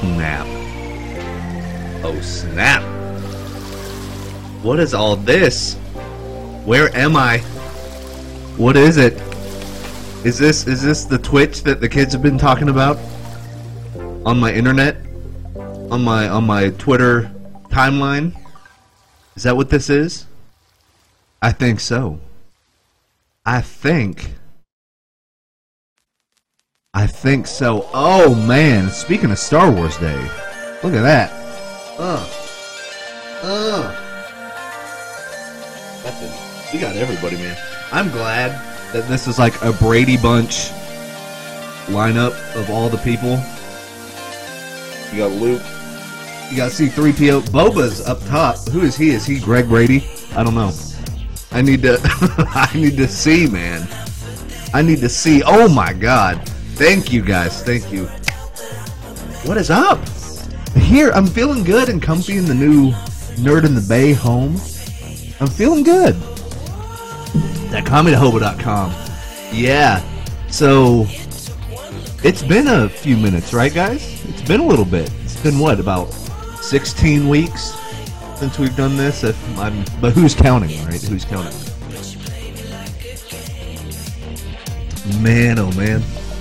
snap. Oh snap. What is all this? Where am I? What is it? Is this the Twitch that the kids have been talking about? On my internet? On my Twitter timeline? Is that what this is? I think so. I think so. Oh man, speaking of Star Wars Day, look at that. We got everybody, man. I'm glad that this is like a Brady Bunch lineup of all the people. You got Luke. You got C-3PO. Boba's up top. Who is he? Is he Greg Brady? I don't know. I need to I need to see, man. I need to see. Oh my god. Thank you guys. Thank you. What is up? Here, I'm feeling good and comfy in the new Nerd in the Bay home. I'm feeling good. That ComedyToHobo.com. Yeah. So it's been a few minutes, right guys? It's been a little bit. It's been what, about 16 weeks since we've done this? But who's counting, right? Who's counting? Man, oh man.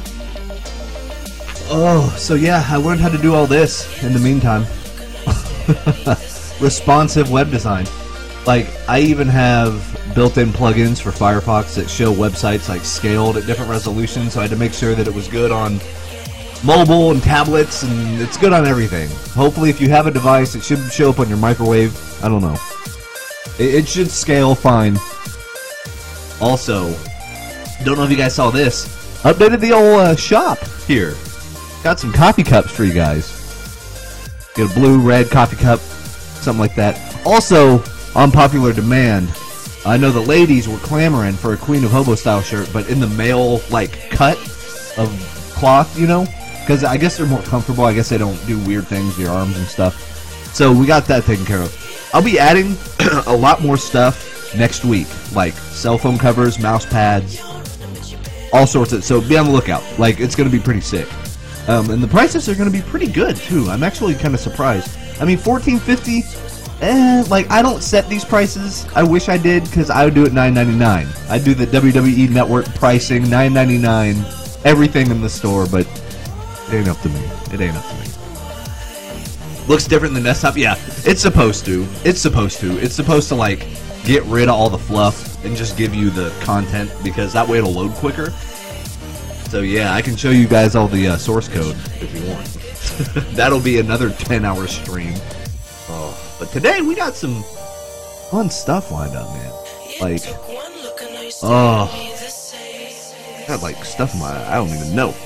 Oh, so yeah, I learned how to do all this in the meantime. Responsive web design. Like, I even have built-in plugins for Firefox that show websites like scaled at different resolutions, so I had to make sure that it was good on mobile and tablets, and it's good on everything. Hopefully, if you have a device, it should show up on your microwave. I don't know. It should scale fine. Also, don't know if you guys saw this. Updated the old shop here. Got some coffee cups for you guys. Get a blue, red coffee cup, something like that. Also, on popular demand, I know the ladies were clamoring for a Queen of Hobo style shirt, but in the male, like, cut of cloth, you know? Because I guess they're more comfortable. I guess they don't do weird things to your arms and stuff. So we got that taken care of. I'll be adding a lot more stuff next week, like cell phone covers, mouse pads, all sorts of. So be on the lookout. Like, it's going to be pretty sick. And the prices are going to be pretty good too. I'm actually kind of surprised. I mean, $14.50. Like, I don't set these prices. I wish I did, because I would do it $9.99. I do the WWE Network pricing, $9.99. Everything in the store, but it ain't up to me. It ain't up to me. Looks different than desktop. Yeah, it's supposed to. It's supposed to. It's supposed to, like, get rid of all the fluff and just give you the content, because that way it'll load quicker. So yeah, I can show you guys all the source code if you want. That'll be another 10-hour stream. Oh, but today we got some fun stuff lined up, man. Like, oh, I got like stuff in my I don't even know.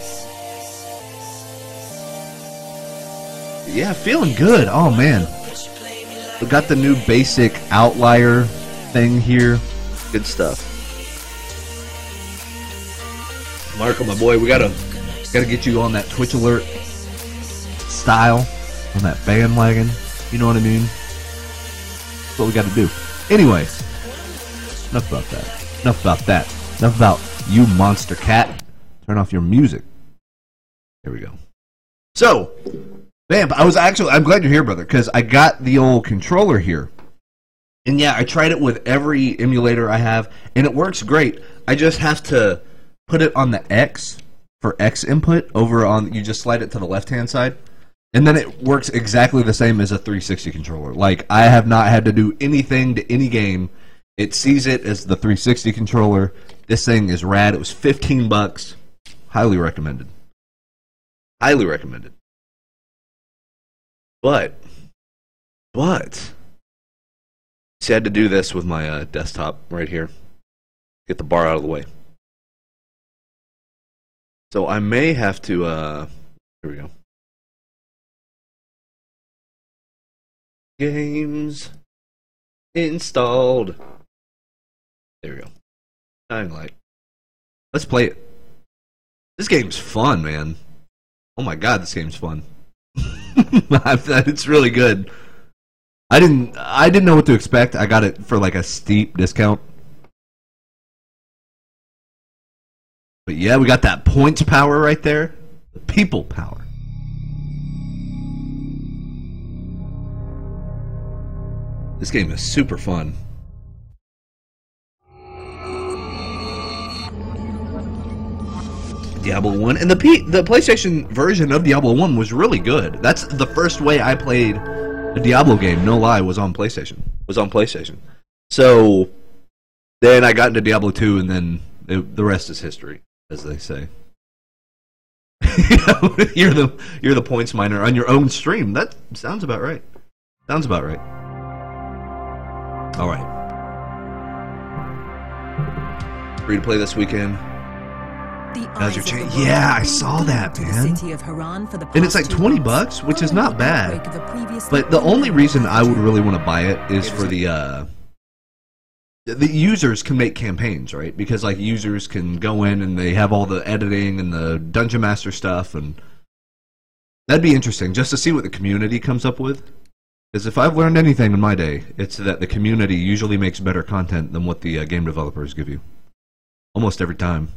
Yeah, feeling good. Oh man, we got the new basic outlier thing here. Good stuff. Marco, my boy, we gotta get you on that Twitch alert style, on that bandwagon. You know what I mean? That's what we gotta do. Anyway, enough about that. Enough about that. Enough about you, monster cat. Turn off your music. Here we go. So, man, I'm glad you're here, brother, because I got the old controller here. And yeah, I tried it with every emulator I have, and it works great. I just have to put it on the X for X input over on, you just slide it to the left-hand side, and then it works exactly the same as a 360 controller. Like, I have not had to do anything to any game. It sees it as the 360 controller. This thing is rad. It was $15. Highly recommended. Highly recommended. But, see, I had to do this with my desktop right here. Get the bar out of the way. So I may have to, here we go. Games installed. There we go. Dying Light. Let's play it. This game's fun, man. Oh my god, this game's fun. It's really good. I didn't know what to expect. I got it for like a steep discount. But yeah, we got that points power right there. The people power. This game is super fun. Diablo 1, and the PlayStation version of Diablo 1 was really good. That's the first way I played a Diablo game, no lie, was on PlayStation. So then I got into Diablo 2, and then the rest is history, as they say. You're the points miner on your own stream. That sounds about right. All right. Free to play this weekend. How's your chain? Yeah, I saw that, man. And it's like $20, which is not bad. But the only reason I would really want to buy it is for the users can make campaigns, right? Because like users can go in and they have all the editing and the Dungeon Master stuff, and that'd be interesting just to see what the community comes up with. Because if I've learned anything in my day, it's that the community usually makes better content than what the game developers give you. Almost every time.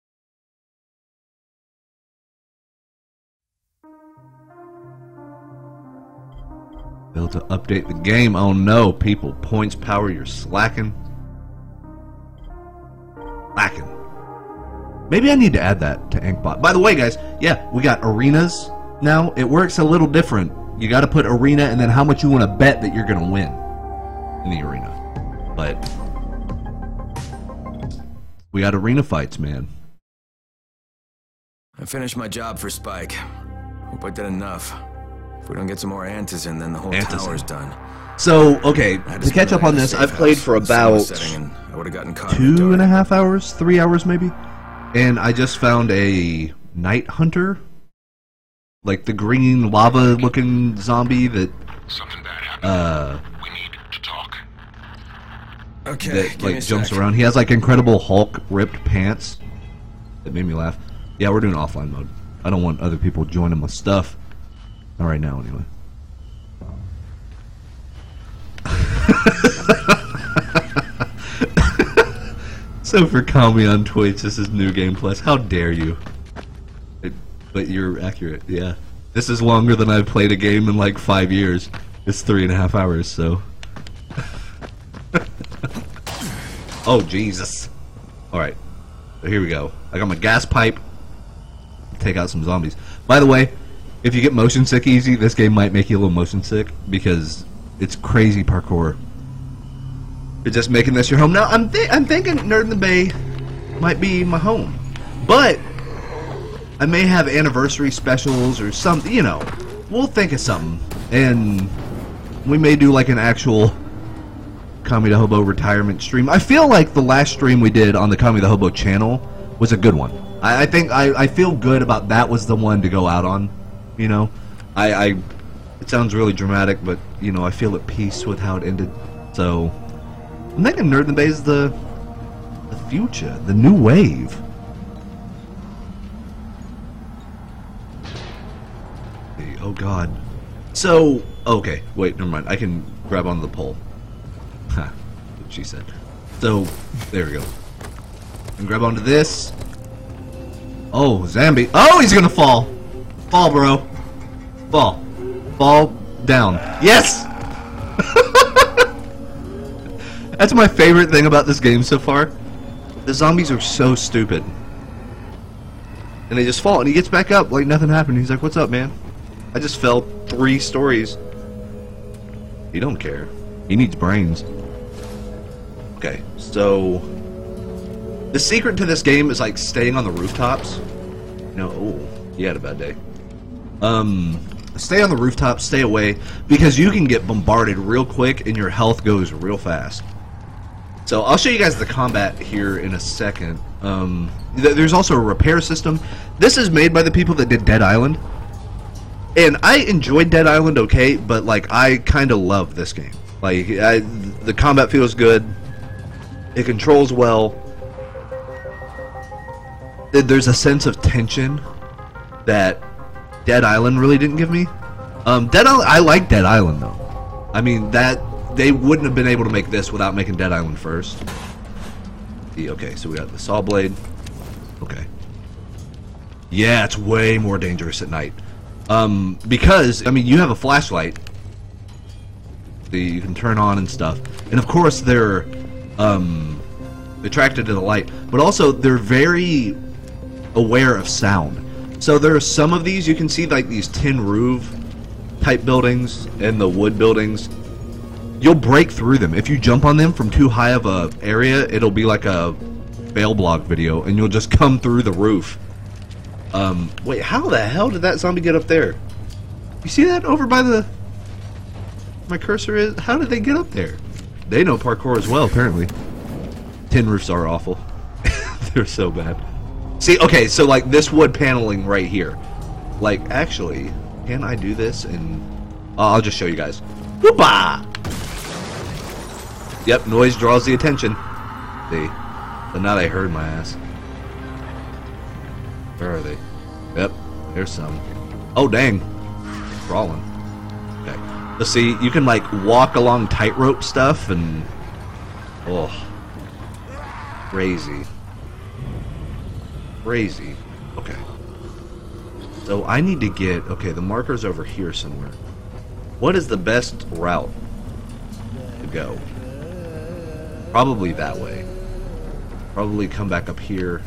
Failed to update the game. Oh no, people. Points power, you're slacking. Maybe I need to add that to Inkbot. By the way, guys, yeah, we got arenas now. It works a little different. You got to put arena and then how much you want to bet that you're going to win in the arena. But we got arena fights, man. I finished my job for Spike. Hope I did enough. If we don't get some more antis in, then the whole tower's done. So, okay, to catch up on this, I've played for about 2.5 hours, 3 hours maybe. And I just found a Night Hunter. Like the green lava-looking zombie that... Something bad happened. We need to talk. Okay, that like jumps around. He has like Incredible Hulk ripped pants. That made me laugh. Yeah, we're doing offline mode. I don't want other people joining my stuff. Not right now, anyway. So for Kami on Twitch, this is New Game Plus. How dare you? But you're accurate, yeah. This is longer than I've played a game in like 5 years. It's 3.5 hours, so. Oh, Jesus. Alright, so here we go. I got my gas pipe. Take out some zombies. By the way, if you get motion sick easy, this game might make you a little motion sick because it's crazy parkour. You're just making this your home. Now, I'm thinking Nerd in the Bay might be my home. But I may have anniversary specials or something, you know. We'll think of something. And we may do like an actual Kami the Hobo retirement stream. I feel like the last stream we did on the Kami the Hobo channel was a good one. I think I feel good about that was the one to go out on, you know. It sounds really dramatic, but, you know, I feel at peace with how it ended. So, I'm thinking Nerd in the Bay is the future, the new wave. Oh god. So, okay, wait, never mind. I can grab onto the pole. Ha, what she said. So, there we go. And grab onto this. Oh, Zambi. Oh, he's gonna fall. Fall, bro. Fall. Fall down. Yes! That's my favorite thing about this game so far. The zombies are so stupid. And they just fall, and he gets back up like nothing happened. He's like, what's up, man? I just fell 3 stories. He don't care. He needs brains. Okay, so the secret to this game is like staying on the rooftops. You know, oh, he had a bad day. Stay on the rooftops, stay away, because you can get bombarded real quick and your health goes real fast. So I'll show you guys the combat here in a second. There's also a repair system. This is made by the people that did Dead Island. And I enjoyed Dead Island okay, but like I kind of love this game. Like the combat feels good. It controls well. There's a sense of tension that Dead Island really didn't give me. Dead Island, I like Dead Island though. I mean that they wouldn't have been able to make this without making Dead Island first. Okay, so we got the saw blade. Okay. Yeah, it's way more dangerous at night. Because, I mean, you have a flashlight. you can turn on and stuff. And of course they're attracted to the light, but also they're very aware of sound. So there are some of these, you can see like these tin roof type buildings and the wood buildings. You'll break through them. If you jump on them from too high of a area, it'll be like a fail blog video and you'll just come through the roof. Wait, how the hell did that zombie get up there? You see that over by the... my cursor is? How did they get up there? They know parkour as well, apparently. Tin roofs are awful. They're so bad. See, okay, so like this wood paneling right here. Like, actually, can I do this? And I'll just show you guys. Whoopah! Yep, noise draws the attention. See? So now they heard my ass. Where are they? Yep, there's some. Oh, dang. Crawling. Okay. Let's see, you can like walk along tightrope stuff and... oh. Crazy. Crazy. Okay. So I need to get... okay, the marker's over here somewhere. What is the best route to go? Probably that way. Probably come back up here.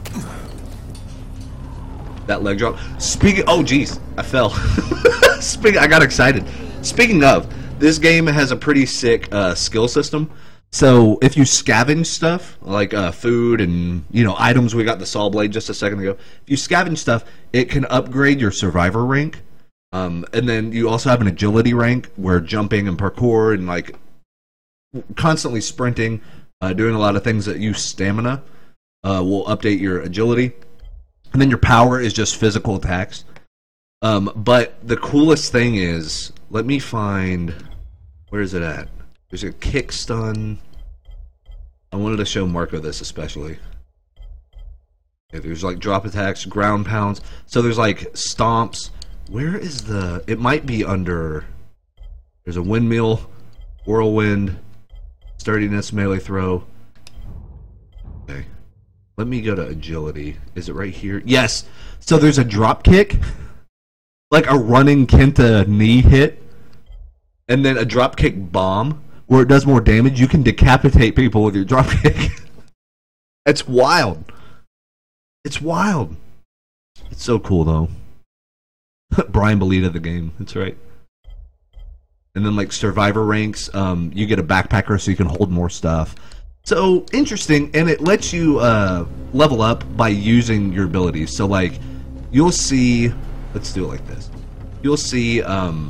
That leg drop. Speaking... oh, jeez. I fell. I got excited. Speaking of, this game has a pretty sick skill system. So if you scavenge stuff, like food and, you know, items, we got the saw blade just a second ago. If you scavenge stuff, it can upgrade your survivor rank. And then you also have an agility rank where jumping and parkour and, like, constantly sprinting, doing a lot of things that use stamina will update your agility. And then your power is just physical attacks. But the coolest thing is, let me find... where is it at? There's a kick stun. I wanted to show Marco this especially. Okay, there's like drop attacks, ground pounds. So there's like stomps. Where is the... it might be under... there's a windmill, whirlwind, sturdiness, melee throw. Okay. Let me go to agility. Is it right here? Yes! So there's a drop kick. Like a running Kenta knee hit. And then a drop kick bomb. Where it does more damage. You can decapitate people with your drop kick. It's wild. It's wild. It's so cool though. Brian Bolita the game. That's right. And then like survivor ranks, you get a backpacker so you can hold more stuff. So interesting, and it lets you level up by using your abilities. So like, you'll see. Let's do it like this. You'll see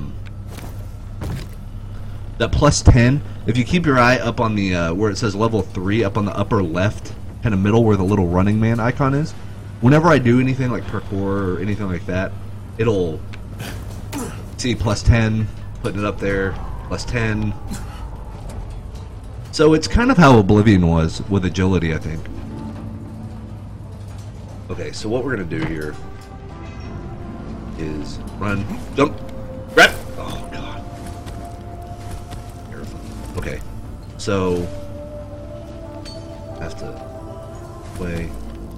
that plus 10. If you keep your eye up on the where it says level 3, up on the upper left, kind of middle, where the little running man icon is. Whenever I do anything like parkour or anything like that, it'll see plus 10, putting it up there, plus 10. So it's kind of how Oblivion was with agility, I think. Okay, so what we're gonna do here is run, jump, grab. Oh god. Okay, so I have to play.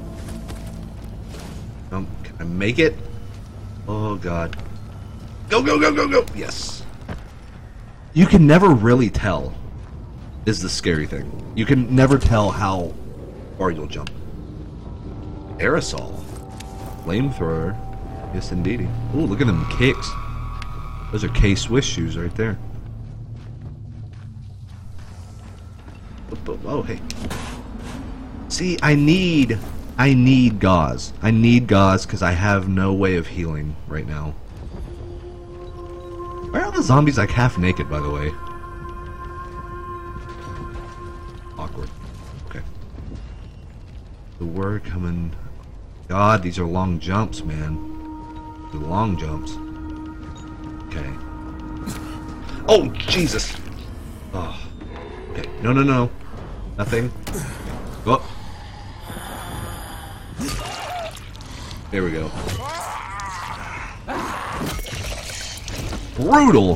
Can I make it? Oh god. Go, go, go, go, go! Yes. You can never really tell, is the scary thing. You can never tell how far you'll jump. Aerosol. Flamethrower. Yes, indeedy. Ooh, look at them kicks. Those are K-Swiss shoes right there. Oh, hey. See, I need gauze. I need gauze because I have no way of healing right now. Why are the zombies like half naked, by the way? Awkward. Okay. So we're coming... God, these are long jumps, man. They're long jumps. Okay. Oh, Jesus! Oh. Okay. No, no, no. Nothing. Go up. There we go. Brutal!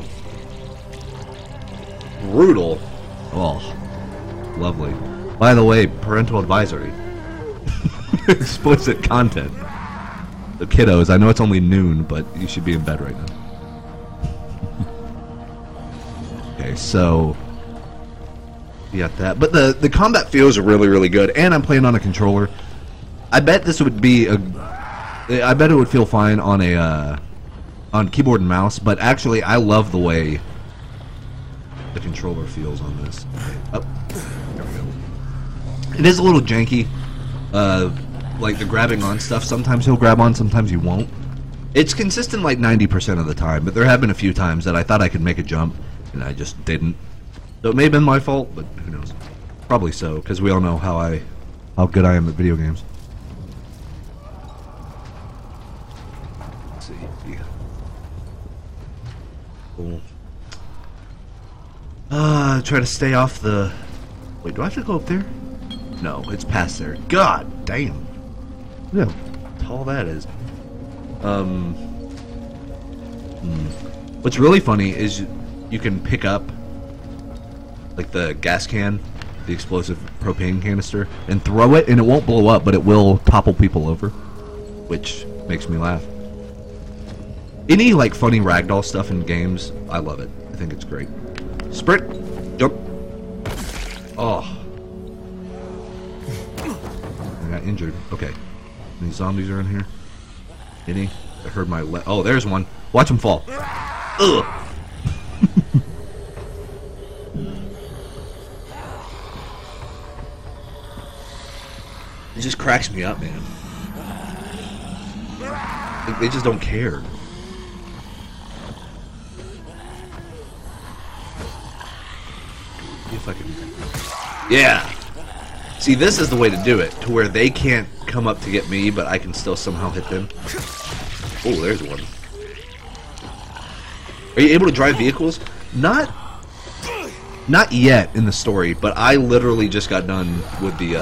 Brutal. Oh. Lovely. By the way, parental advisory. Explicit content. The kiddos, I know it's only noon, but you should be in bed right now. Okay, so you got that. But the combat feels really, really good, and I'm playing on a controller. I bet this would be I bet it would feel fine on a on keyboard and mouse, but actually I love the way the controller feels on this. Oh, there we go. It is a little janky. Like the grabbing on stuff, sometimes he'll grab on, sometimes he won't. It's consistent like 90% of the time, but there have been a few times that I thought I could make a jump, and I just didn't. So it may have been my fault, but who knows. Probably so, because we all know how good I am at video games. Let's see. Yeah. Cool. Try to stay off the... Wait, do I have to go up there? No, it's past there. God damn. Look how tall that is. What's really funny is you can pick up like the gas can, the explosive propane canister, and throw it, and it won't blow up, but it will topple people over, which makes me laugh. Any like funny ragdoll stuff in games, I love it. I think it's great. Sprint, jump. Oh, I got injured. Okay, any zombies are in here? Any? I heard my oh, there's one. Watch him fall. Ugh. It just cracks me up, man. Like, they just don't care. See if I can... Yeah! See, this is the way to do it, to where they can't come up to get me, but I can still somehow hit them. Oh, there's one. Are you able to drive vehicles? Not yet in the story, but I literally just got done with the,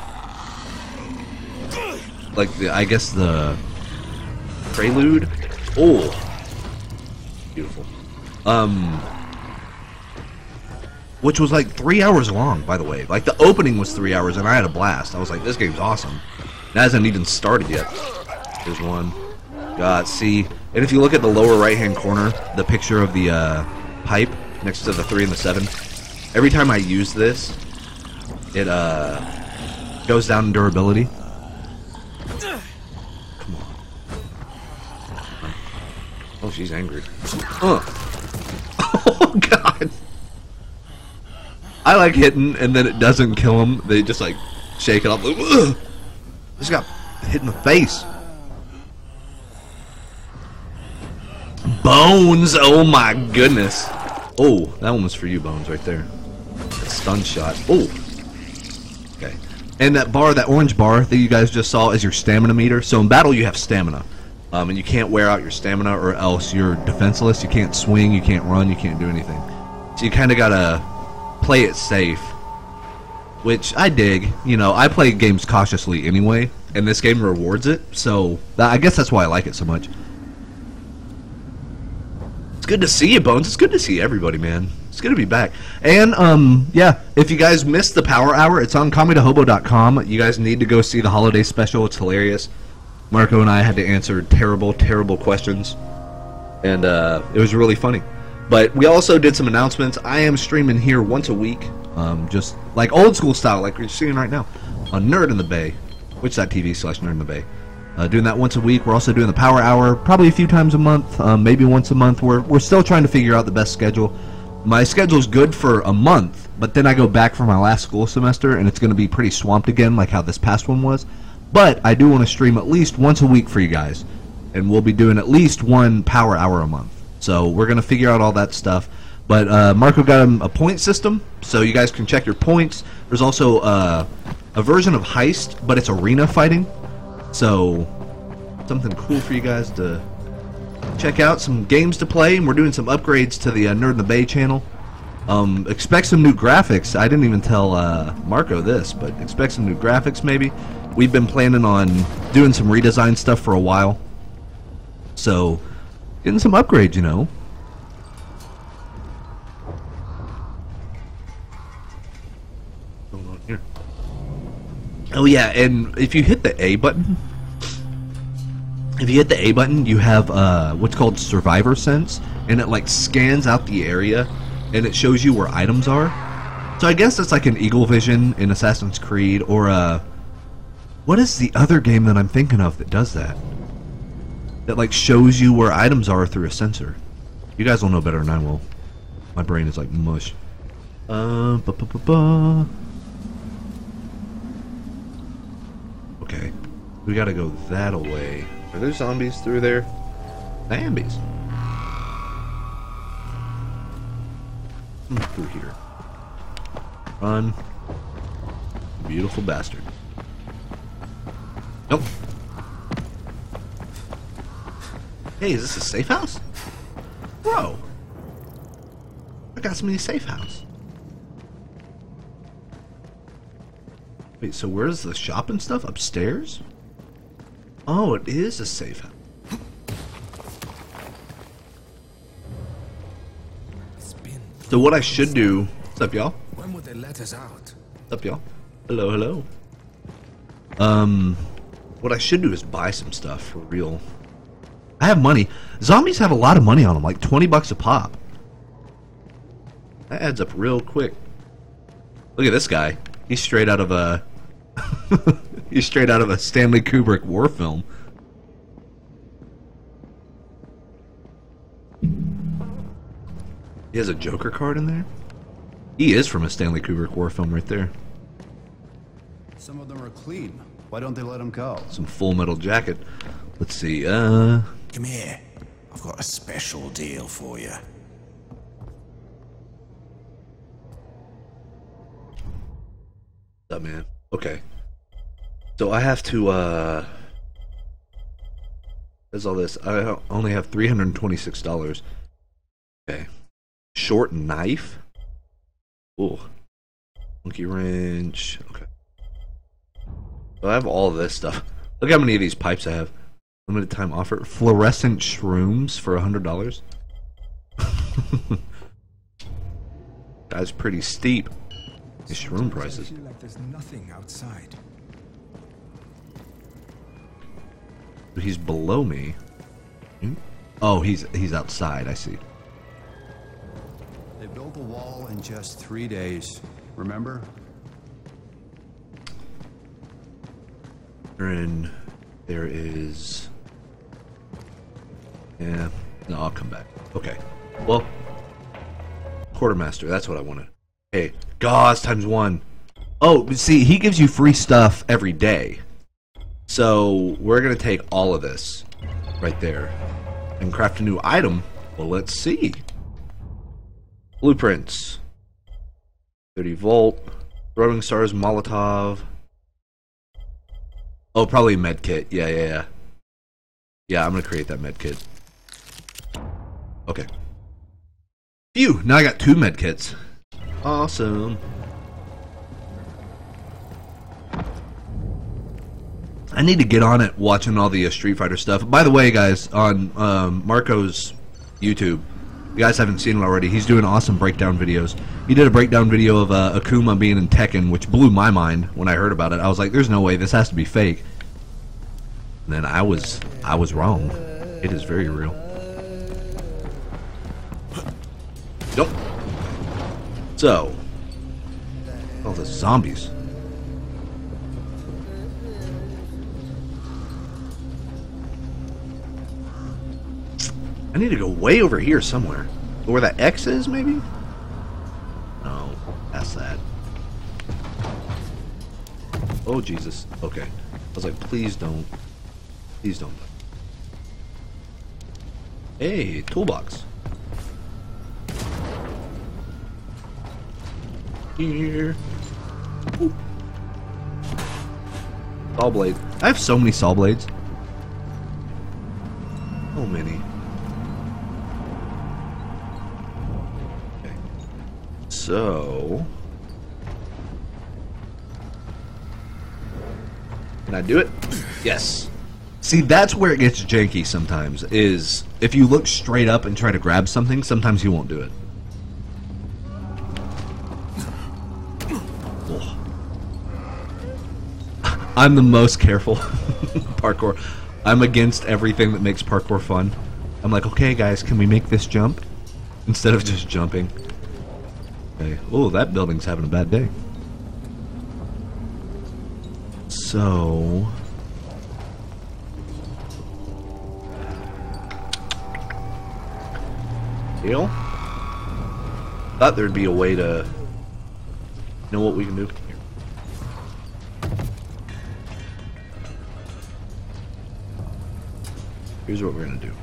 I guess the prelude. Oh, beautiful. Which was like 3 hours long, by the way. Like the opening was 3 hours, and I had a blast. I was like, this game's awesome. It hasn't even started yet. There's one. God, see, and if you look at the lower right-hand corner, the picture of the pipe next to the 3 and the 7. Every time I use this, it goes down in durability. Come on. Oh, she's angry. Oh, God. I like hitting, and then it doesn't kill them. They just, like, shake it off. Like, ugh! Just got hit in the face. Bones! Oh, my goodness. Oh, that one was for you, Bones, right there. That stun shot. Oh. Okay. And that bar, that orange bar that you guys just saw is your stamina meter. So in battle, you have stamina. And you can't wear out your stamina or else you're defenseless. You can't swing, you can't run, you can't do anything. So you kind of got to play it safe. Which I dig. You know, I play games cautiously anyway. And this game rewards it. So I guess that's why I like it so much. It's good to see you, Bones. It's good to see everybody, man. It's good to be back. And, yeah, if you guys missed the Power Hour, it's on ComeDaHobo.com. You guys need to go see the holiday special. It's hilarious. Marco and I had to answer terrible, terrible questions. And, it was really funny. But we also did some announcements. I am streaming here once a week. Just like old school style, like you're seeing right now. On Nerd in the Bay. Twitch.tv/Nerd in the Bay. Doing that once a week. We're also doing the Power Hour probably a few times a month, maybe once a month. We're still trying to figure out the best schedule. My schedule's good for a month, but then I go back for my last school semester, and it's going to be pretty swamped again, like how this past one was. But I do want to stream at least once a week for you guys, and we'll be doing at least one Power Hour a month. So we're going to figure out all that stuff. But Marco got him a point system, so you guys can check your points. There's also a version of Heist, but it's arena fighting. So, something cool for you guys to check out. Some games to play, and we're doing some upgrades to the Nerd in the Bay channel. Expect some new graphics. I didn't even tell Marco this, but expect some new graphics maybe. We've been planning on doing some redesign stuff for a while. So, getting some upgrades, you know. What's going on here? Oh yeah, and if you hit the A button, you have what's called Survivor Sense, and it like scans out the area and it shows you where items are. So I guess it's like an Eagle Vision in Assassin's Creed, or what is the other game that I'm thinking of that does that? That like shows you where items are through a sensor. You guys will know better than I will. My brain is like mush. Okay, we gotta go that away. Are there zombies through there? Zombies. Through here. Run. Beautiful bastard. Nope. Hey, is this a safe house? Bro. I got so many safe house. Wait, so where's the shop and stuff? Upstairs? Oh, it is a safe house. So what I should do... What's up, y'all? When would they let us out? What's up, y'all? Hello, hello. What I should do is buy some stuff for real. I have money. Zombies have a lot of money on them, like 20 bucks a pop. That adds up real quick. Look at this guy. He's straight out of a... he's straight out of a Stanley Kubrick war film. He has a Joker card in there? He is from a Stanley Kubrick war film right there. Some of them are clean. Why don't they let them go? Some Full Metal Jacket. Let's see, Come here. I've got a special deal for you. What's up, man? Okay. So I have to, there's all this. I only have $326. Okay. Short knife? Ooh. Monkey wrench. Okay. So I have all this stuff. Look how many of these pipes I have. Limited time offer. Fluorescent shrooms for $100. That's pretty steep. These shroom prices. I feel like there's nothing outside. He's below me. Oh, he's outside. I see. They built the wall in just 3 days. Remember? And there is... Yeah. No, I'll come back. Okay. Well, Quartermaster, that's what I wanted. Hey, gauze times 1. Oh, see, he gives you free stuff every day. So, we're going to take all of this right there and craft a new item. Well, let's see. Blueprints. 30 volt. Throwing stars, Molotov. Oh, probably medkit. Yeah. Yeah, I'm going to create that medkit. Okay. Phew, now I got 2 medkits. Awesome. I need to get on it watching all the Street Fighter stuff. By the way, guys, on Marco's YouTube, you guys haven't seen it already, he's doing awesome breakdown videos. He did a breakdown video of Akuma being in Tekken, which blew my mind when I heard about it. I was like, there's no way, this has to be fake. And then I was wrong. It is very real. Nope. So, all the zombies. I need to go way over here somewhere. Where that X is, maybe? No, that's that. Oh, Jesus. Okay. I was like, please don't. Please don't. Hey, toolbox. Here. Ooh. Saw blade. I have so many saw blades. So many. Okay. So. Can I do it? Yes. See, that's where it gets janky sometimes, is if you look straight up and try to grab something, sometimes you won't do it. I'm the most careful parkour. I'm against everything that makes parkour fun. I'm like, okay guys, can we make this jump? Instead of just jumping. Okay. Oh, that building's having a bad day. So... Deal? Thought there'd be a way to know what we can do here. Here's what we're gonna do.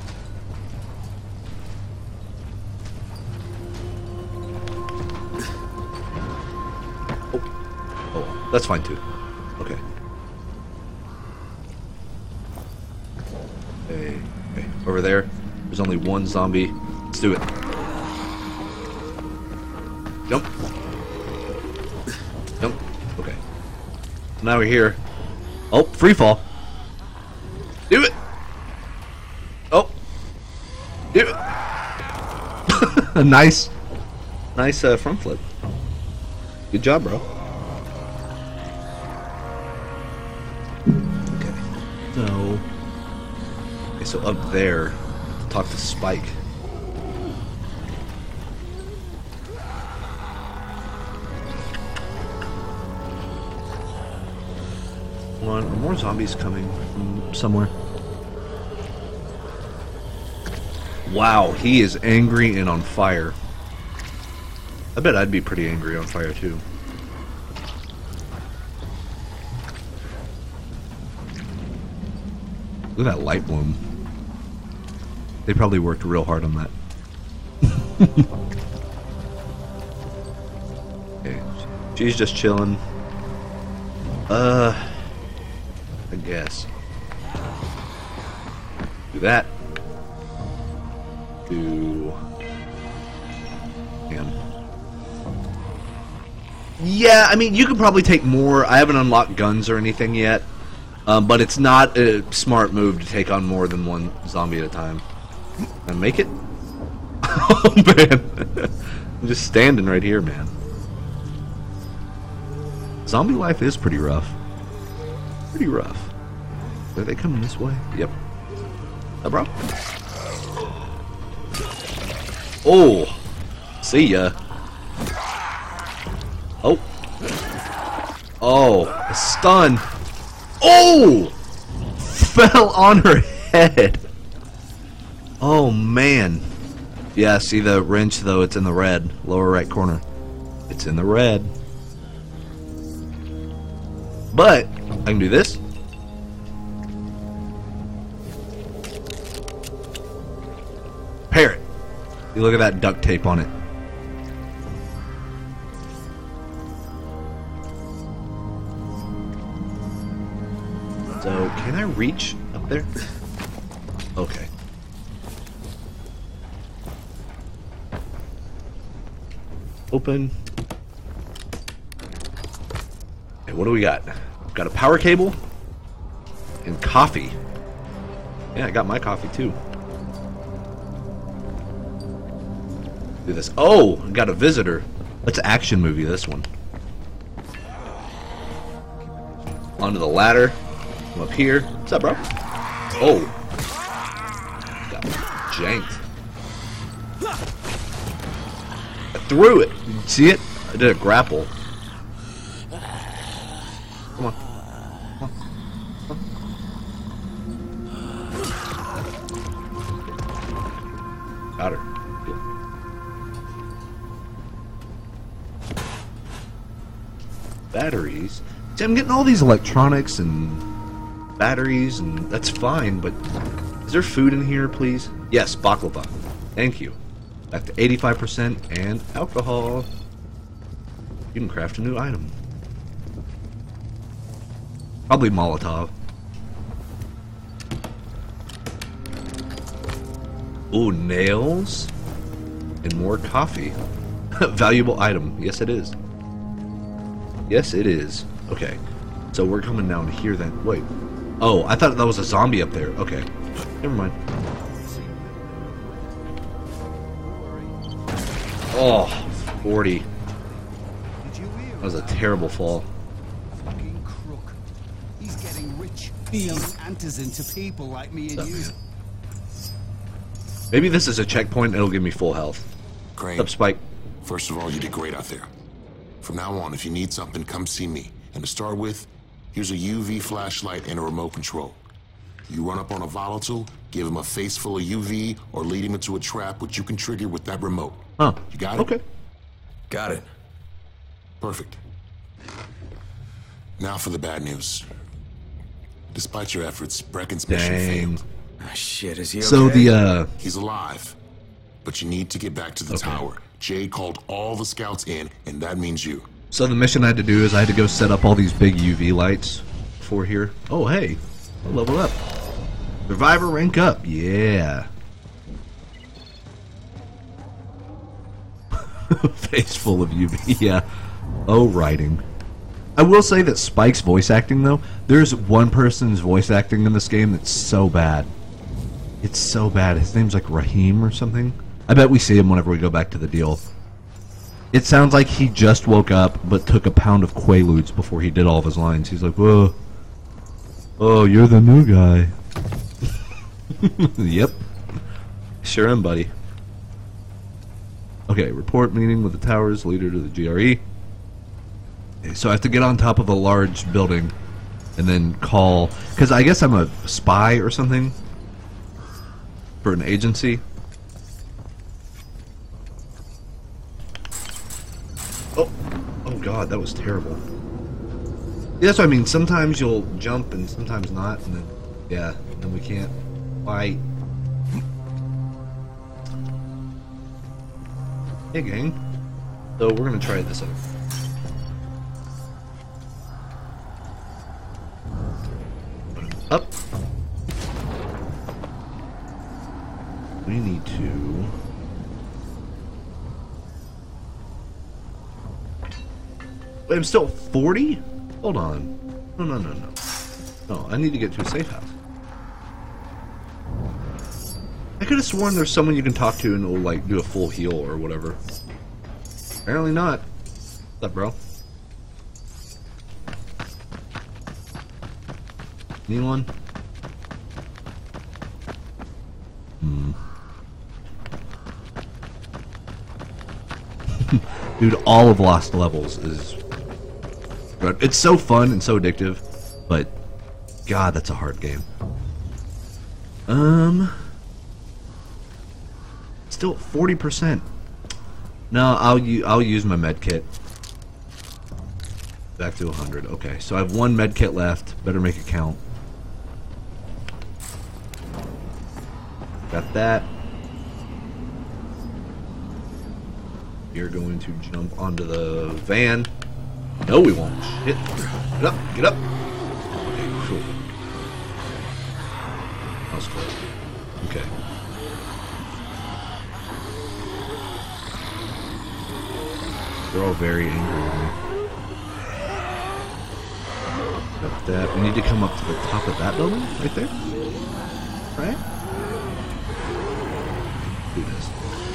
Oh, that's fine too. Okay. Okay, over there. There's only one zombie. Let's do it. Jump. Jump. Okay. Now we're here. Oh, free fall. Do it. Oh. Do it. A nice front flip. Good job, bro. Okay, so up there, talk to Spike. Are more zombies coming from somewhere? Wow, he is angry and on fire. I bet I'd be pretty angry on fire too. Look at that light bloom. They probably worked real hard on that. Okay, she's just chilling. I guess. Do that. Do him. Yeah, I mean, you could probably take more. I haven't unlocked guns or anything yet. But it's not a smart move to take on more than one zombie at a time. And make it? Oh, man. I'm just standing right here, man. Zombie life is pretty rough. Pretty rough. Are they coming this way? Yep. Bro? Oh! See ya. Oh. Oh. A stun. Oh! Fell on her head. Oh, man. Yeah, see the wrench, though? It's in the red. Lower right corner. It's in the red. But, I can do this. Parrot. You look at that duct tape on it. So, can I reach up there? Okay. Open. Okay, what do we got? We've got a power cable and coffee. Yeah, I got my coffee too. Do this. Oh, I got a visitor. That's an action movie, this one. Onto the ladder. I'm up here. What's up, bro? Oh. Got janked. I threw it. See it? I did a grapple. Come on. Come on. Got her. Good. Batteries. See, I'm getting all these electronics and batteries, and that's fine, but is there food in here, please? Yes, baklava. Thank you. Back to 85% and alcohol. You can craft a new item. Probably Molotov. Ooh, nails and more coffee. Valuable item. Yes, it is. Yes, it is. Okay. So we're coming down here then. Wait. Oh, I thought that was a zombie up there. Okay. Never mind. Oh, 40. That was a terrible fall. Fucking crook. He's getting rich. Selling antizin to people like me and you. Maybe this is a checkpoint. It'll give me full health. Great. What's up, Spike? First of all, you did great out there. From now on, if you need something, come see me. And to start with, here's a UV flashlight and a remote control. You run up on a volatile, give him a face full of UV, or lead him into a trap which you can trigger with that remote. Huh. You got it? Okay. Got it. Perfect. Now for the bad news. Despite your efforts, Brecken's mission failed. Ah, shit, is he okay? So the He's alive, but you need to get back to the tower. Jade called all the scouts in, and that means you. So the mission I had to do is I had to go set up all these big UV lights for here. Oh, hey. I leveled up. Survivor rank up. Yeah. Face full of UV. Yeah. Oh, writing. I will say that Spike's voice acting, though, there's one person's voice acting in this game that's so bad. It's so bad. His name's like Raheem or something. I bet we see him whenever we go back to the deal. It sounds like he just woke up but took a pound of Quaaludes before he did all of his lines. He's like, whoa. Oh, you're the new guy. Yep. Sure am, buddy. Okay, report meeting with the tower's leader to the GRE. Okay, so I have to get on top of a large building and then call... Because I guess I'm a spy or something for an agency. Oh god, that was terrible. Yeah, that's what I mean. Sometimes you'll jump and sometimes not, and then yeah, then we can't fight. Hey, gang. So we're gonna try this out. Up. We need to. Wait, I'm still 40? Hold on. No. No, I need to get to a safe house. I could have sworn there's someone you can talk to and it'll, like, do a full heal or whatever. Apparently not. What's up, bro? Anyone? Dude, all of Lost Levels is... It's so fun and so addictive, but... God, that's a hard game. Still 40%. No, I'll use my med kit. Back to 100. Okay, so I have one med kit left. Better make it count. Got that. You're going to jump onto the van. No, we won't. Shit. Get up. Get up. Okay, cool. That was close. Okay. They're all very angry with me. Got that. We need to come up to the top of that building right there. Right? Do this.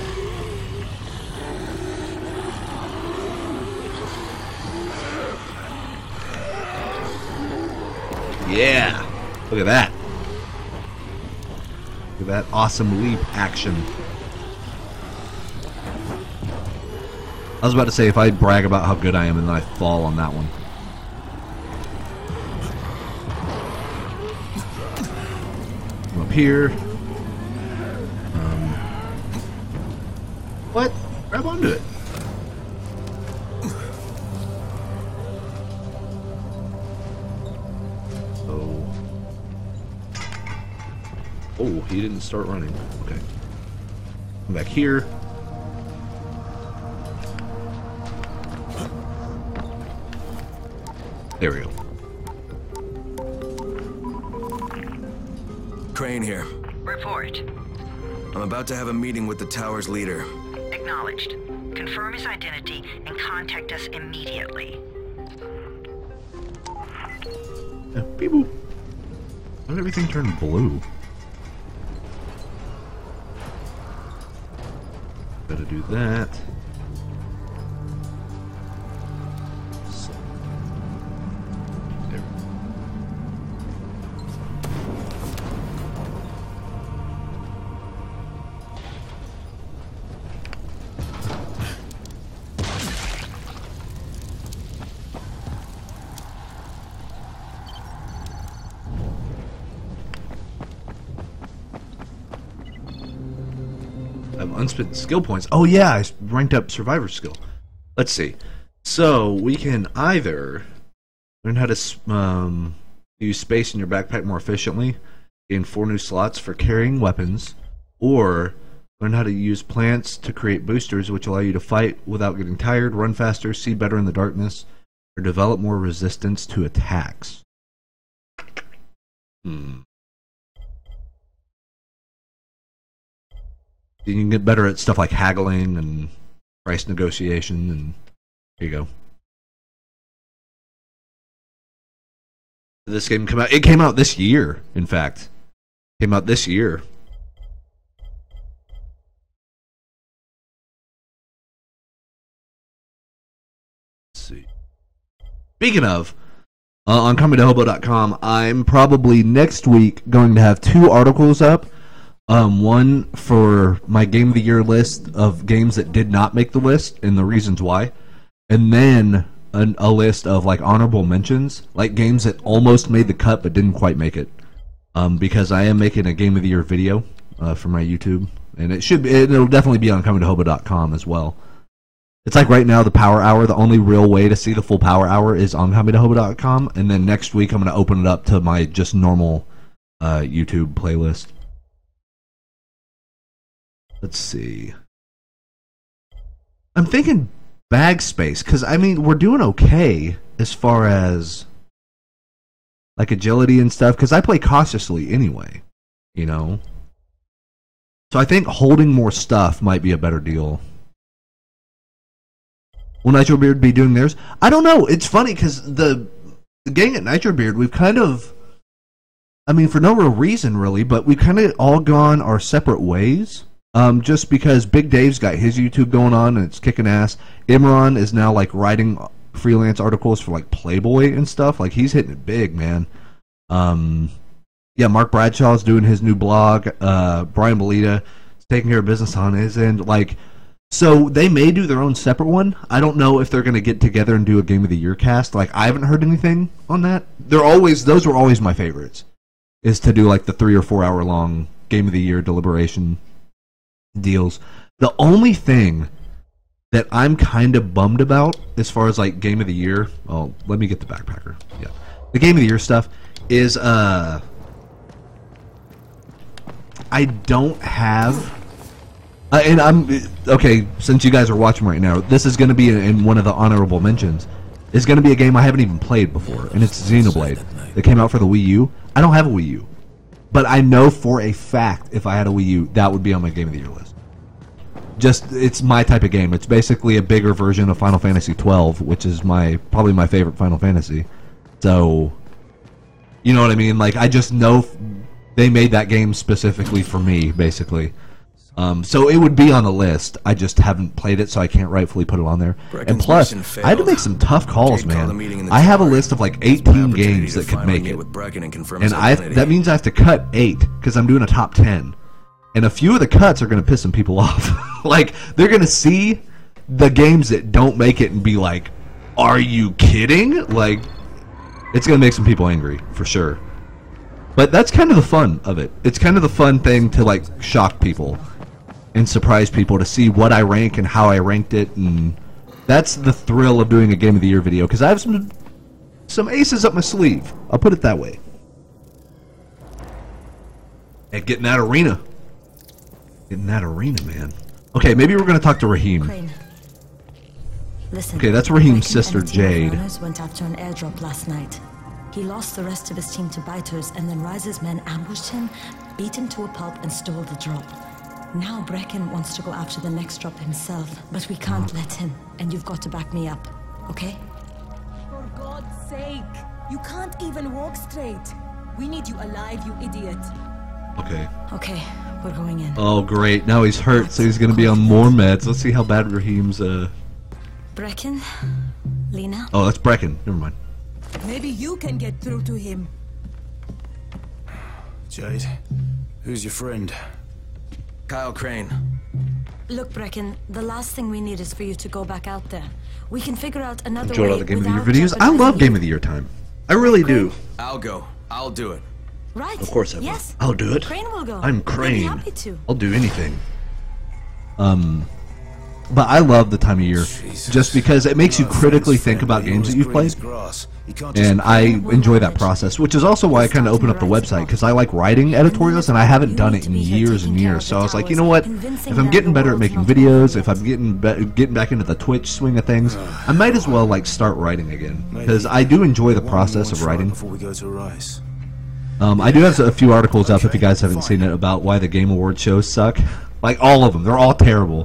Yeah! Look at that. Look at that awesome leap action. I was about to say, if I brag about how good I am and then I fall on that one. Come up here. What? Grab onto it. Oh, he didn't start running. Okay. Come back here. There we go. Crane here. Report. I'm about to have a meeting with the tower's leader. Acknowledged. Confirm his identity and contact us immediately. Yeah, beep boop. Why did everything turn blue? Gotta do that. So, there. unspent skill points. Oh yeah, I ranked up survivor skill. Let's see. So we can either learn how to use space in your backpack more efficiently, gain 4 new slots for carrying weapons, or learn how to use plants to create boosters which allow you to fight without getting tired, run faster, see better in the darkness, or develop more resistance to attacks. You can get better at stuff like haggling and price negotiation, and there you go. This game came out. It came out this year, in fact. Came out this year. Let's see. Speaking of, on ComeToHobo.com, I'm probably next week going to have 2 articles up. One for my Game of the Year list of games that did not make the list and the reasons why. And then a list of like honorable mentions, like games that almost made the cut but didn't quite make it. Because I am making a Game of the Year video for my YouTube, and it'll definitely be on ComeToHobo.com as well. It's like right now the Power Hour. The only real way to see the full Power Hour is on ComeToHobo.com, and then next week I'm going to open it up to my just normal YouTube playlist. Let's see. I'm thinking bag space, because, I mean, we're doing okay as far as, like, agility and stuff, because I play cautiously anyway, you know? So I think holding more stuff might be a better deal. Will Nitrobeard be doing theirs? I don't know. It's funny, because the gang at Nitrobeard, we've kind of, I mean, for no real reason, really, but we've kind of all gone our separate ways. Just because Big Dave's got his YouTube going on and it's kicking ass. Imran is now like writing freelance articles for like Playboy and stuff. Like he's hitting it big, man. Yeah, Mark Bradshaw's doing his new blog. Brian Belita is taking care of business on his end. Like, so they may do their own separate one. I don't know if they're gonna get together and do a Game of the Year cast. Like I haven't heard anything on that. Those were always my favorites. Is to do like the 3 or 4 hour long Game of the Year deliberation deals. The only thing that I'm kind of bummed about as far as like Game of the Year, oh, let me get the backpacker. Yeah, the Game of the Year stuff is I don't have and I'm okay, since you guys are watching right now, this is going to be in one of the honorable mentions. It's going to be a game I haven't even played before, and it's Xenoblade that came out for the Wii U. I don't have a Wii U, but I know for a fact if I had a Wii U, that would be on my Game of the Year list. Just, it's my type of game. It's basically a bigger version of Final Fantasy XII, which is probably my favorite Final Fantasy. So, you know what I mean? Like, I just know they made that game specifically for me, basically. So it would be on the list. I just haven't played it, so I can't rightfully put it on there. And plus, I had to make some tough calls, man. I have a list of like 18 games that could make it. And that means I have to cut 8, because I'm doing a top 10. And a few of the cuts are going to piss some people off. Like, they're going to see the games that don't make it and be like, are you kidding? Like, it's going to make some people angry, for sure. But that's kind of the fun of it. It's kind of the fun thing to, like, shock people and surprise people to see what I rank and how I ranked it. And that's the thrill of doing a Game of the Year video, because I have some aces up my sleeve. I'll put it that way. And getting that arena. Getting that arena, man. Okay, maybe we're going to talk to Raheem. Crane. Listen, okay, that's Raheem's sister, and the team of Jade. runners went after an airdrop last night. He lost the rest of his team to biters, and then Rise's men ambushed him, beat him to a pulp, and stole the drop. Now Brecken wants to go after the next drop himself, but we can't let him, and you've got to back me up, okay? For God's sake! You can't even walk straight. We need you alive, you idiot. Okay. Okay, we're going in. Oh, great. Now he's hurt, so he's going to be on more meds. Let's see how bad Raheem's, Brecken? Lena? Oh, that's Brecken. Never mind. Maybe you can get through to him. Jade, who's your friend? Kyle Crane. Look, Brecken, the last thing we need is for you to go back out there. We can figure out another Enjoyed way all the Game of the Year without videos. I love jeopardizing Game you. of the Year time. I really do. I'll go. I'll do it. Right. Of course I will. Yes. I'll do it. Crane will go. I'm He'll be Crane. happy to. I'll do anything. But I love the time of year just because it makes you critically think about games that you've played. And I enjoy that process, which is also why I kind of opened up the website, because I like writing editorials, and I haven't done it in years and years. So I was like, you know what? If I'm getting better at making videos, if I'm getting back into the Twitch swing of things, I might as well like start writing again, because I do enjoy the process of writing. I do have a few articles up, if you guys haven't seen it, about why the Game Awards shows suck. Like all of them, they're all terrible.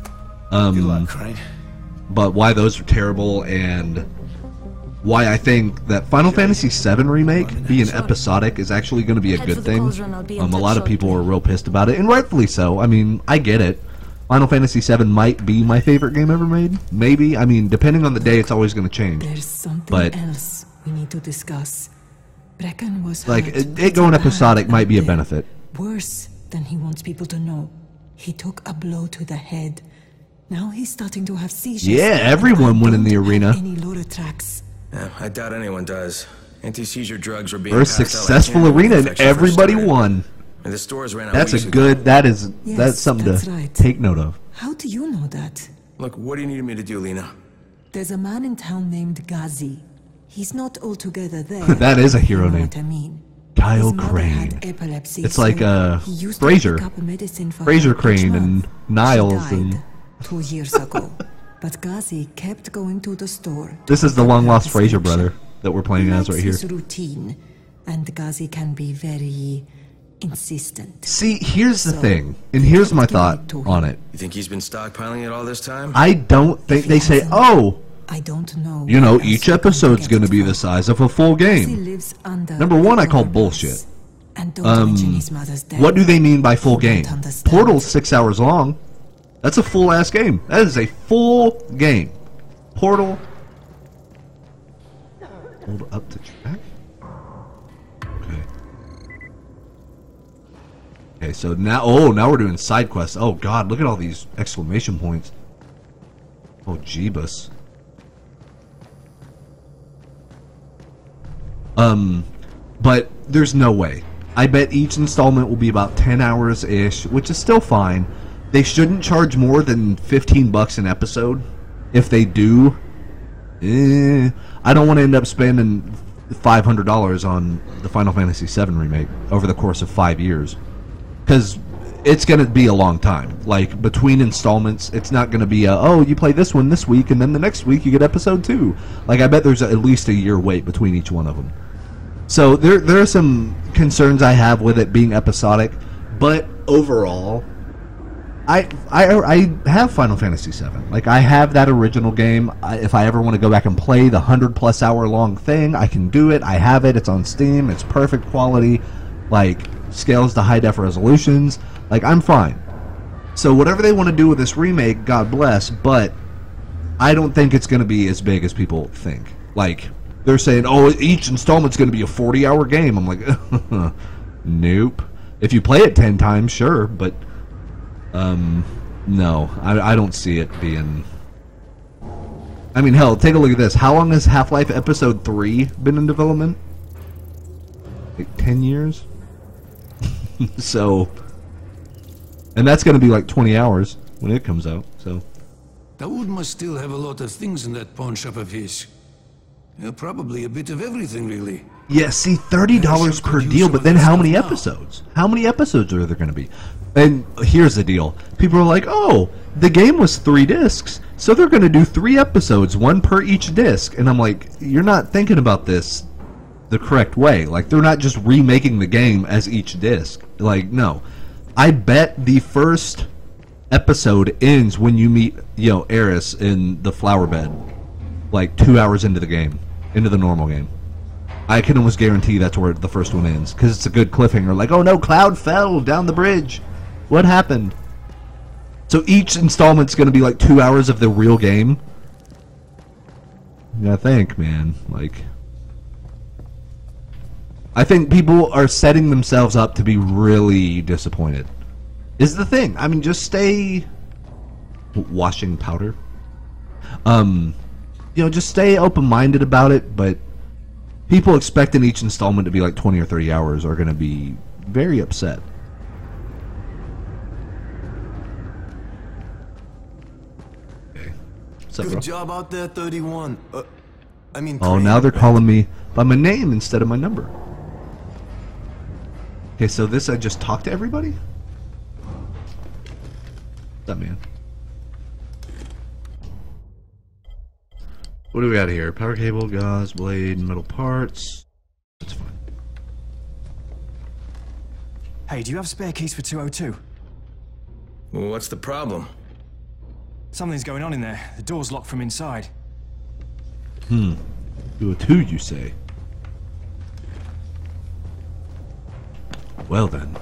But why those are terrible, and why I think that Final Fantasy VII Remake being episodic is actually going to be a good thing. A lot of people are real pissed about it, and rightfully so. I mean, I get it. Final Fantasy VII might be my favorite game ever made. Maybe. I mean, depending on the day, it's always going to change. There's something else we need to discuss. Brecken was like, it going episodic might be a benefit. Worse than he wants people to know. He took a blow to the head. Now he's starting to have seizures. Yeah, everyone went in the arena. Any loader tracks. Yeah, I doubt anyone does. Anti-seizure drugs were being First successful arena, and everybody won. And the stores ran out. That's a good. That's something to take note of. How do you know that? Look, what do you need me to do, Lena? There's a man in town named Gazi. He's not altogether there. That is a hero name. What I mean. Kyle Crane. It's like Fraser. Fraser Crane and Niles and 2 years ago. But Gazi kept going to the store. This is the long-lost Fraser brother that we're playing as right here. His routine, and Gazi can be very insistent. See, here's the thing, and here's my thought on it. You think he's been stockpiling it all this time? I don't think they say, oh, I don't know. You know, each episode's going to be the size of a full game. Number one, I call bullshit. What do they mean by full game? Portal's 6 hours long. That's a full-ass game. That is a full game. Portal. Hold up to track. Okay. Okay, so now, now we're doing side quests. Oh god, look at all these exclamation points. Oh, Jeebus. But there's no way. I bet each installment will be about 10 hours-ish, which is still fine. They shouldn't charge more than $15 an episode. If they do, I don't want to end up spending $500 on the Final Fantasy VII Remake over the course of 5 years. Because it's going to be a long time. Like, between installments, it's not going to be oh, you play this one this week, and then the next week you get episode 2. Like, I bet there's at least a year wait between each one of them. So there are some concerns I have with it being episodic, but overall, I have Final Fantasy VII. Like, I have that original game. If I ever want to go back and play the 100+ hour long thing, I can do it. I have it. It's on Steam. It's perfect quality. Like, scales to high def resolutions. Like, I'm fine. So whatever they want to do with this remake, God bless. But I don't think it's going to be as big as people think. Like, they're saying, oh, each installment's going to be a 40-hour game. I'm like, nope. If you play it 10 times, sure, but no, I don't see it being... I mean, hell, take a look at this. How long has Half-Life Episode 3 been in development? Like 10 years? So... And that's going to be like 20 hours when it comes out, so... Daoud must still have a lot of things in that pawn shop of his. Yeah, probably a bit of everything, really. Yeah, see, $30 per deal, but then how many episodes? How many episodes are there going to be? And here's the deal. People are like, oh, the game was 3 discs, so they're going to do 3 episodes, 1 per each disc. And I'm like, you're not thinking about this the correct way. Like, they're not just remaking the game as each disc. Like, no. I bet the first episode ends when you meet, you know, Eris in the flower bed. Like 2 hours into the game, into the normal game. I can almost guarantee that's where the first one ends, because it's a good cliffhanger. Like, oh no, Cloud fell down the bridge. What happened? So each installment's going to be like 2 hours of the real game. You gotta think, man. Like, I think people are setting themselves up to be really disappointed. Is the thing. I mean, just stay washing powder. You know, just stay open-minded about it, but people expecting each installment to be like 20 or 30 hours are going to be very upset. up, bro? Good job out there, 31. I mean. Oh, now they're calling me by my name instead of my number. Okay, so this I just talked to everybody? What's up, man? What do we got here? Power cable, gauze, blade, metal parts. That's fine. Hey, do you have spare keys for 202? Well, what's the problem? Something's going on in there. The door's locked from inside. 202, you say? Well then.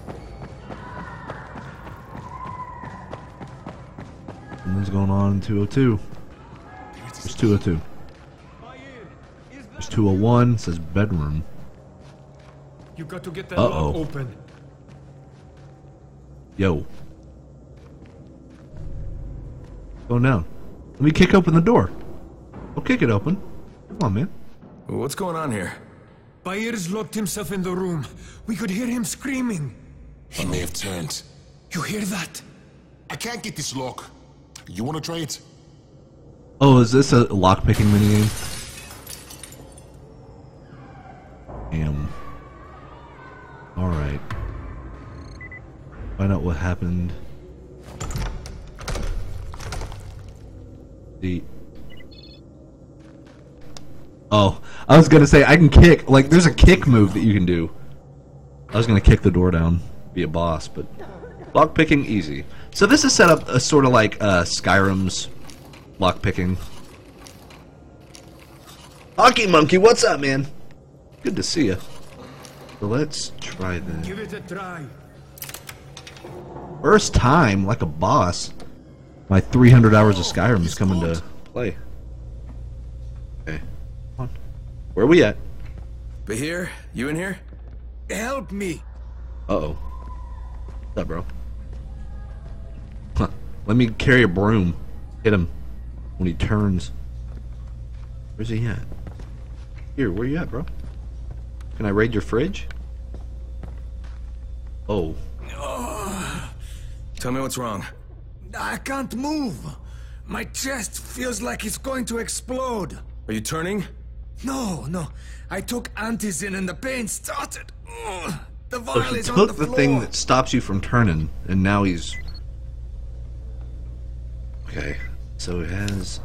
Something's going on in 202. There's 202. There's 201. It says bedroom. You got to get that lock open. Yo. Go down. Let me kick open the door. I'll kick it open. Come on, man. What's going on here? Bayer's locked himself in the room. We could hear him screaming. He may have turned. You hear that? I can't get this lock. You want to try it? Oh, is this a lockpicking minigame? Damn. Alright. Find out what happened. Oh, I was gonna say I can kick. Like, there's a kick move that you can do. I was gonna kick the door down, be a boss, but lockpicking easy. So this is set up sort of like Skyrim's lockpicking. Hockey Monkey, what's up, man? Good to see you. So let's try this. Give it a try. First time, like a boss. My 300 hours of Skyrim is coming to play. Okay. Come on. Where are we at? Bahir, you in here? Help me. Uh-oh. What's up, bro? Huh. Let me carry a broom. Hit him when he turns. Where's he at? Here, where you at, bro? Can I raid your fridge? Oh. Tell me what's wrong. I can't move. My chest feels like it's going to explode. Are you turning? No. I took antizin and the pain started. The So vial he is on the took floor. the thing that stops you from turning, and now he's... Okay, so it has...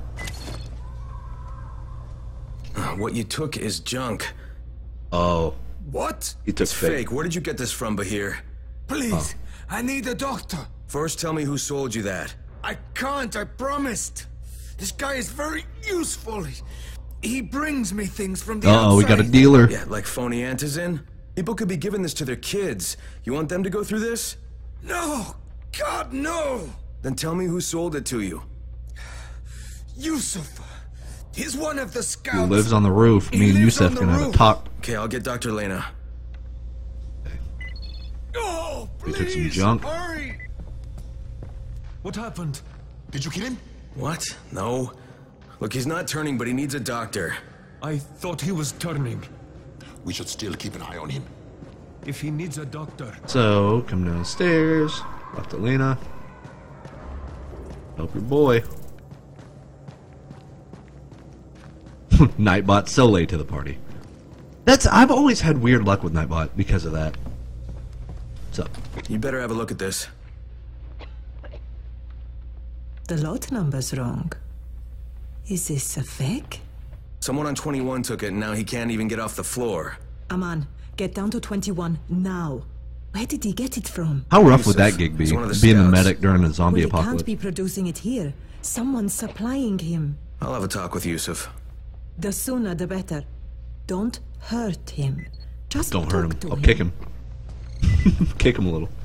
What you took is junk. Oh. What? He took It's fake. Where did you get this from, Bahir? Please, I need a doctor. First, tell me who sold you that. I can't, I promised. This guy is very useful. He brings me things from the outside. We got a dealer. Yeah, like phony antizin? People could be giving this to their kids. You want them to go through this? No! God, no! Then tell me who sold it to you. Yusuf. He's one of the scouts. He lives on the roof. Me and Yusuf can have a talk. Okay, I'll get Dr. Lena. Oh, We please, took some junk. hurry! What happened? Did you kill him? What? No. Look, he's not turning, but he needs a doctor. I thought he was turning. We should still keep an eye on him. If he needs a doctor. So, come downstairs. Talk to Lena. Help your boy. Nightbot so late to the party. I've always had weird luck with Nightbot because of that. What's up? You better have a look at this. The lot number's wrong. Is this a fake? Someone on 21 took it, and now he can't even get off the floor. Aman, get down to 21 now. Where did he get it from? How rough would that gig be? He's one of the Being a scouts. medic during a zombie Well, he apocalypse. can't be producing it here. Someone's supplying him. I'll have a talk with Yusuf. The sooner the better. Don't hurt him. Just Don't hurt him. talk to I'll kick him. Kick him a little.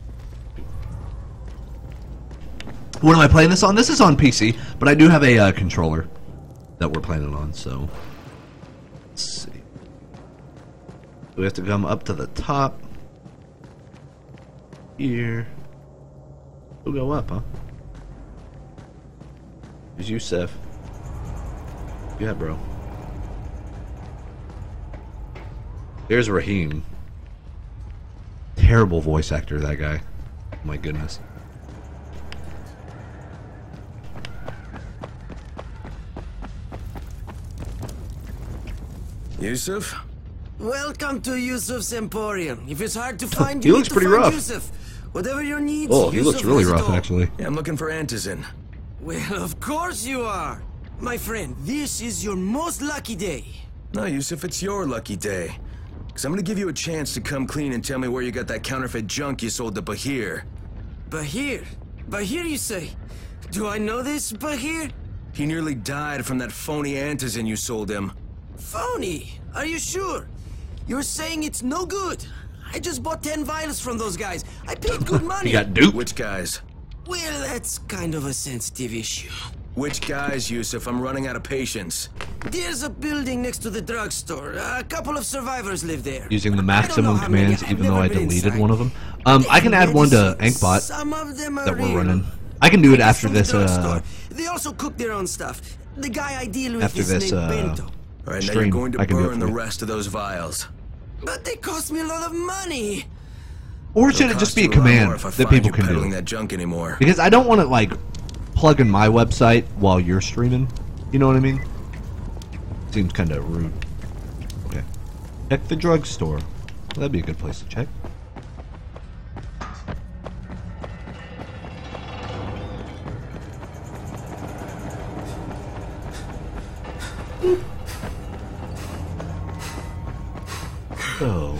What am I playing this on? This is on PC, but I do have a controller that we're playing it on, so... Let's see. We have to come up to the top. Here. We'll go up, huh? There's Yusuf. Yeah, bro. There's Raheem. Terrible voice actor, that guy. My goodness. Yusuf? Welcome to Yusuf's Emporium. If it's hard to find He you, looks need to pretty find rough. Yusuf. Whatever your needs, Oh, he looks Yusuf really has it rough, all. actually. Yeah, I'm looking for Antizin. Well, of course you are. My friend, this is your most lucky day. No, Yusuf, it's your lucky day. Because I'm going to give you a chance to come clean and tell me where you got that counterfeit junk you sold to Bahir. Bahir? Bahir, you say? Do I know this, Bahir? He nearly died from that phony Antizin you sold him. Phony? Are you sure? You're saying it's no good. I just bought 10 vials from those guys. I paid good money. He got duped. Which guys? Well, that's kind of a sensitive issue. Which guys, Yusuf? I'm running out of patience. There's a building next to the drugstore. A couple of survivors live there. Using the maximum commands, even though I deleted inside. one of them. I can add one to Ankbot Some of them are that we're real. running. I can do it after From the this, drugstore. They also cook their own stuff. The guy I deal with after is this, named Bento. All right, now stream. you're going to I can do it burn for the you. rest of those vials. But they cost me a lot of money. Or should it just be a command that people can do? That junk anymore. Because I don't want to, like, plug in my website while you're streaming. You know what I mean? Seems kind of rude. Okay. Check the drugstore. Well, that'd be a good place to check. So...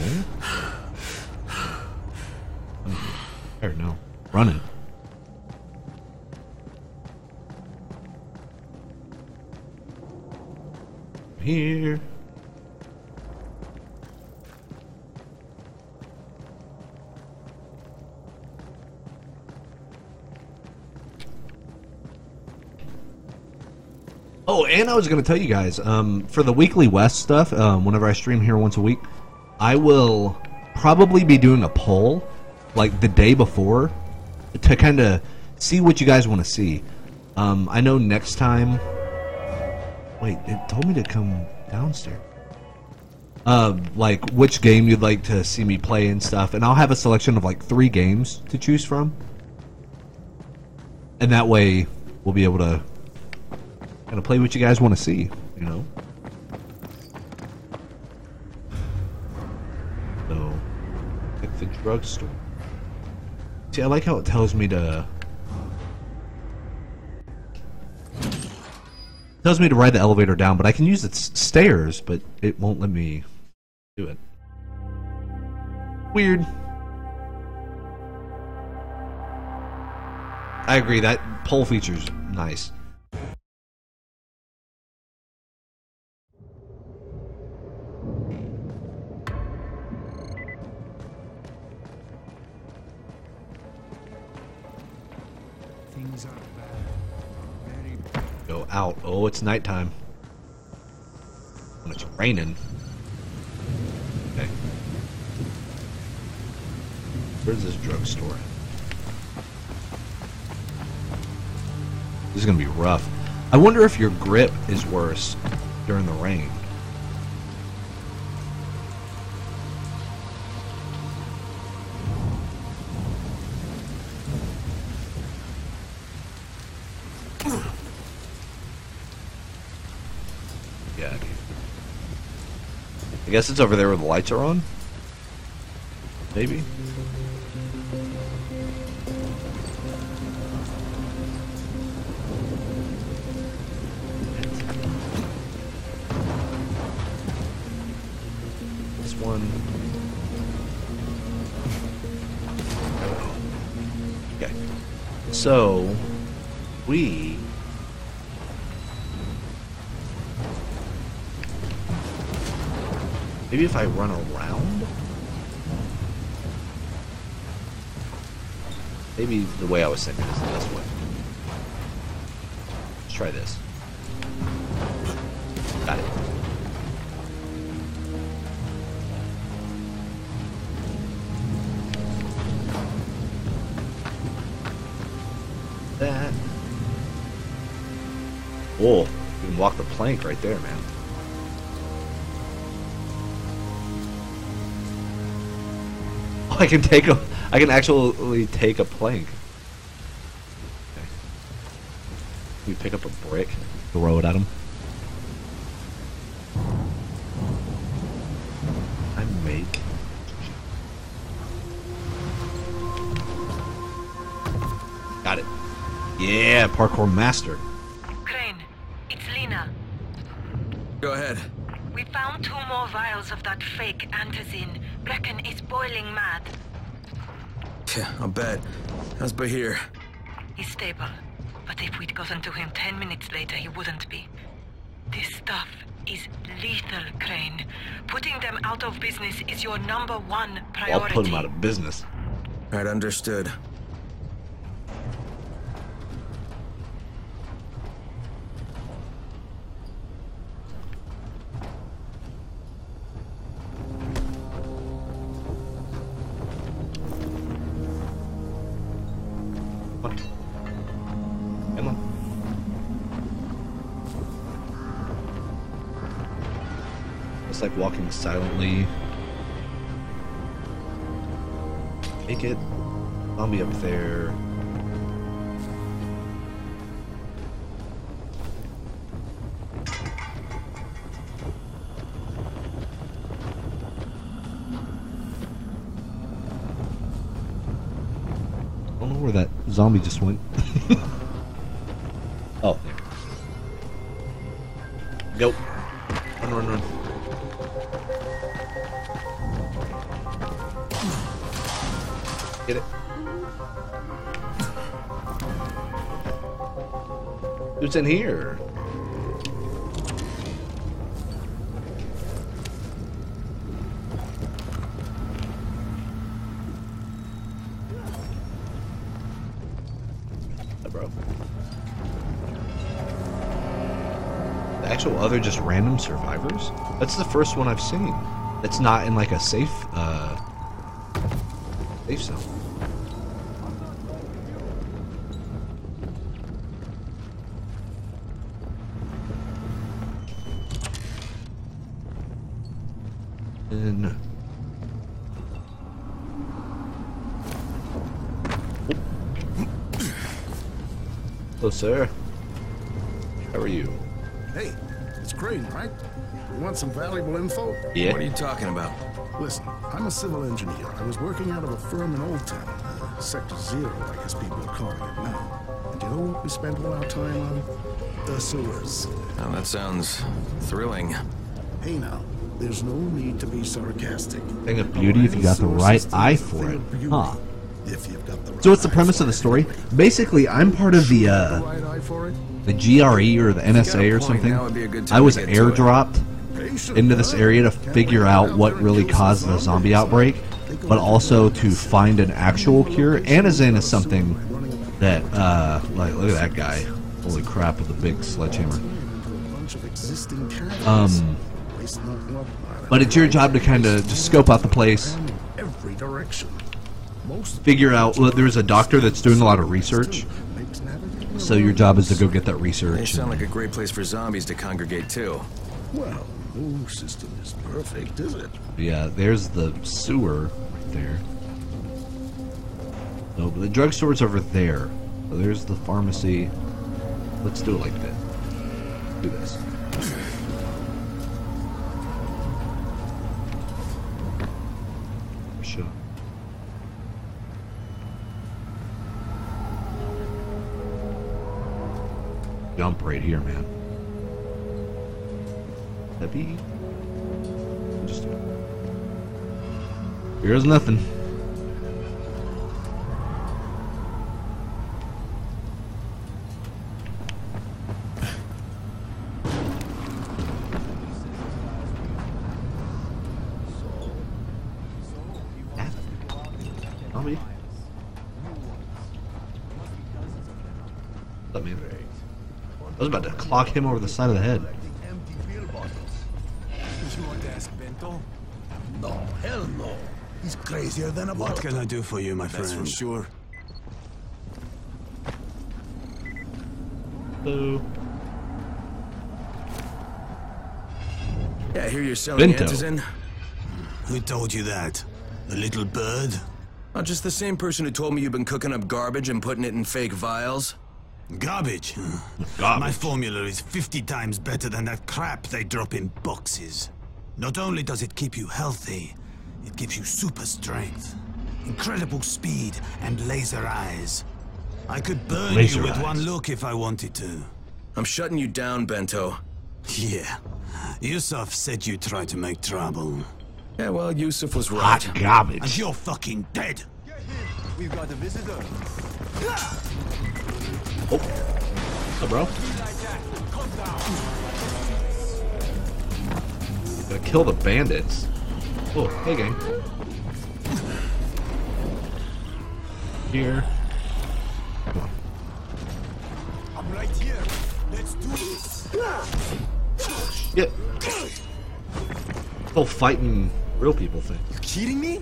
Or no. Running. Here. Oh, and I was going to tell you guys, for the Weekly West stuff, whenever I stream here once a week, I will probably be doing a poll, like the day before, to kind of see what you guys want to see. I know next time... Wait, it told me to come downstairs. Like, which game you'd like to see me play and stuff, and I'll have a selection of, like, 3 games to choose from. And that way, we'll be able to kind of play what you guys want to see, you know? So, pick the drugstore. See, I like how it tells me to... It tells me to ride the elevator down, but I can use its stairs, but it won't let me do it. Weird. I agree, that poll feature's nice. Things are bad. Very bad. Go out. Oh, it's nighttime. When it's raining. Okay. Where's this drugstore? This is gonna be rough. I wonder if your grip is worse during the rain. Yeah, I guess it's over there where the lights are on. Maybe. This one. Okay. So, we... Maybe if I run around? Maybe the way I was thinking is the best way. Let's try this. Got it. That. Whoa, you can walk the plank right there, man. I can take a. I can actually take a plank. Okay. We pick up a brick, throw it at him. Yeah, parkour master. Crane, it's Lena. Go ahead. We found 2 more vials of that fake antizin. Brecken is boiling mad. Yeah, I'll bet. How's Bahir? He's stable. But if we'd gotten to him 10 minutes later, he wouldn't be. This stuff is lethal, Crane. Putting them out of business is your #1 priority. I'll put them out of business. Right, understood. Come on. It's like walking silently. Make it. Zombie up there. I don't know where that zombie just went. Oh, there. Go. Run, run, run. Get it. Who's in here? Bro. The actual other just random survivors? That's the first one I've seen. It's not in like a safe zone. And hello, sir. How are you? Hey, it's Crane, right? You want some valuable info? Yeah. What are you talking about? Listen, I'm a civil engineer. I was working out of a firm in Old Town, Sector 0, I guess people are calling it now. And you know what we spent all our time on? The sewers. Now that sounds thrilling. Hey now, there's no need to be sarcastic. Thing of beauty if you got the right eye for it, huh? If you've got the right So what's the premise of the story? Basically, I'm part of the GRE or the NSA or something. I was airdropped into this area to figure out what really caused the zombie outbreak, but also to find an actual cure. Anazin is something that, like, look at that guy. Holy crap, with a big sledgehammer. But it's your job to kind of just scope out the place, figure out, well, there's a doctor that's doing a lot of research, so your job is to go get that research. They sound like a great place for zombies to congregate too. Well, no system is perfect, is it? Yeah, there's the sewer right there. No, but the drugstore's over there. So there's the pharmacy. Let's do it like that. Do this. Sure. Jump right here, man. Heavy. Just do it. Here's nothing. Zombie. What's up, man? I was about to clock him over the side of the head. You want to ask Bento? No, hell no. He's crazier than a bottle. What can I do for you, my friend? That's for sure. Hello. Yeah, I hear you're selling Bento. antizin. Who told you that? The little bird? Not just the same person who told me you've been cooking up garbage and putting it in fake vials. Garbage? Garbage. My formula is 50 times better than that crap they drop in boxes. Not only does it keep you healthy, it gives you super strength, incredible speed, and laser eyes. I could burn Laser you with eyes. one look if I wanted to. I'm shutting you down, Bento. Yeah. Yusuf said you tried to make trouble. Yeah, well, Yusuf was right. Hot garbage. And you're fucking dead. We've got a visitor. Oh. What's up, bro? Gotta kill the bandits. Oh, hey, gang. Here. Come on. I'm right here. Let's do this. Shit. Whole fighting real people thing. You kidding me?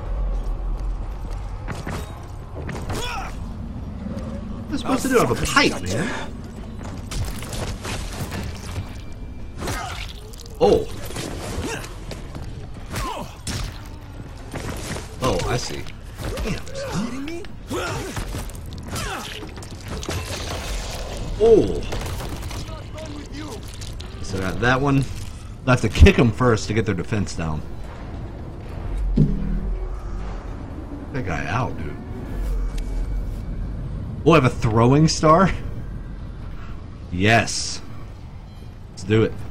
What am I supposed to do? I have a pipe, man. Oh. Oh, I see. Damn. Kidding me? Oh. So got that one. I have to kick them first to get their defense down. That guy out, dude. Oh, I have a throwing star? Yes. Let's do it.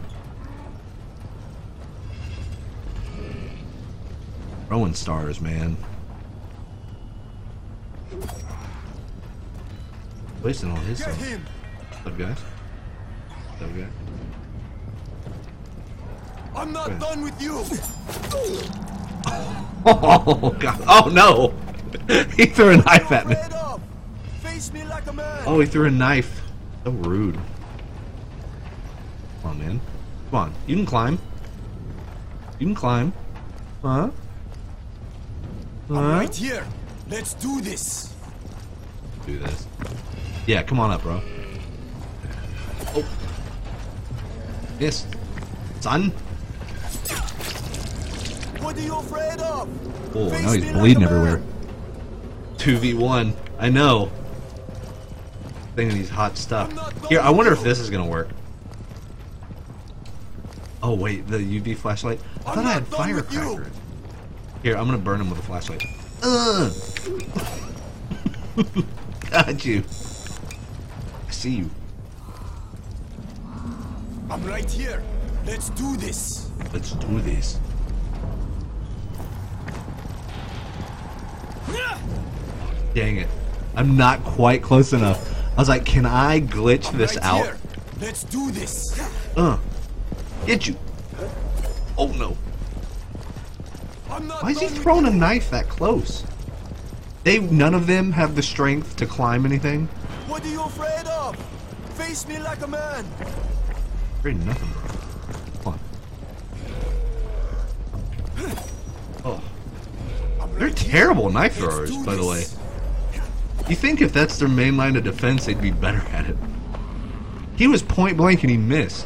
Throwing stars, man. Wasting all his stuff. What's up, guys? What's up, guys? I'm not done with you. Oh, God. Oh, no. He threw a knife at me. Face me like a man. Oh, he threw a knife. So rude. Come on, man. Come on. You can climb. You can climb. Huh? I'm right here. Let's do this. Do this. Yeah, come on up, bro. Oh. Missed. Son. What are you afraid of? Oh, now he's bleeding everywhere. 2v1. I know. Thinking he's hot stuff. Here, I wonder if this is gonna work. Oh wait, the UV flashlight. I thought I had firecrackers. Here, I'm gonna burn him with a flashlight. Got you. I see you. I'm right here. Let's do this. Let's do this. Dang it. I'm not quite close enough. I was like, can I glitch this out? Here. Let's do this. Get you. Oh no. Why is he throwing a knife that close? None of them have the strength to climb anything. What are you afraid of? Face me like a man. Afraid of nothing, bro. Come on. Oh. They're terrible knife throwers, by the way. You think if that's their main line of defense, they'd be better at it. He was point blank and he missed.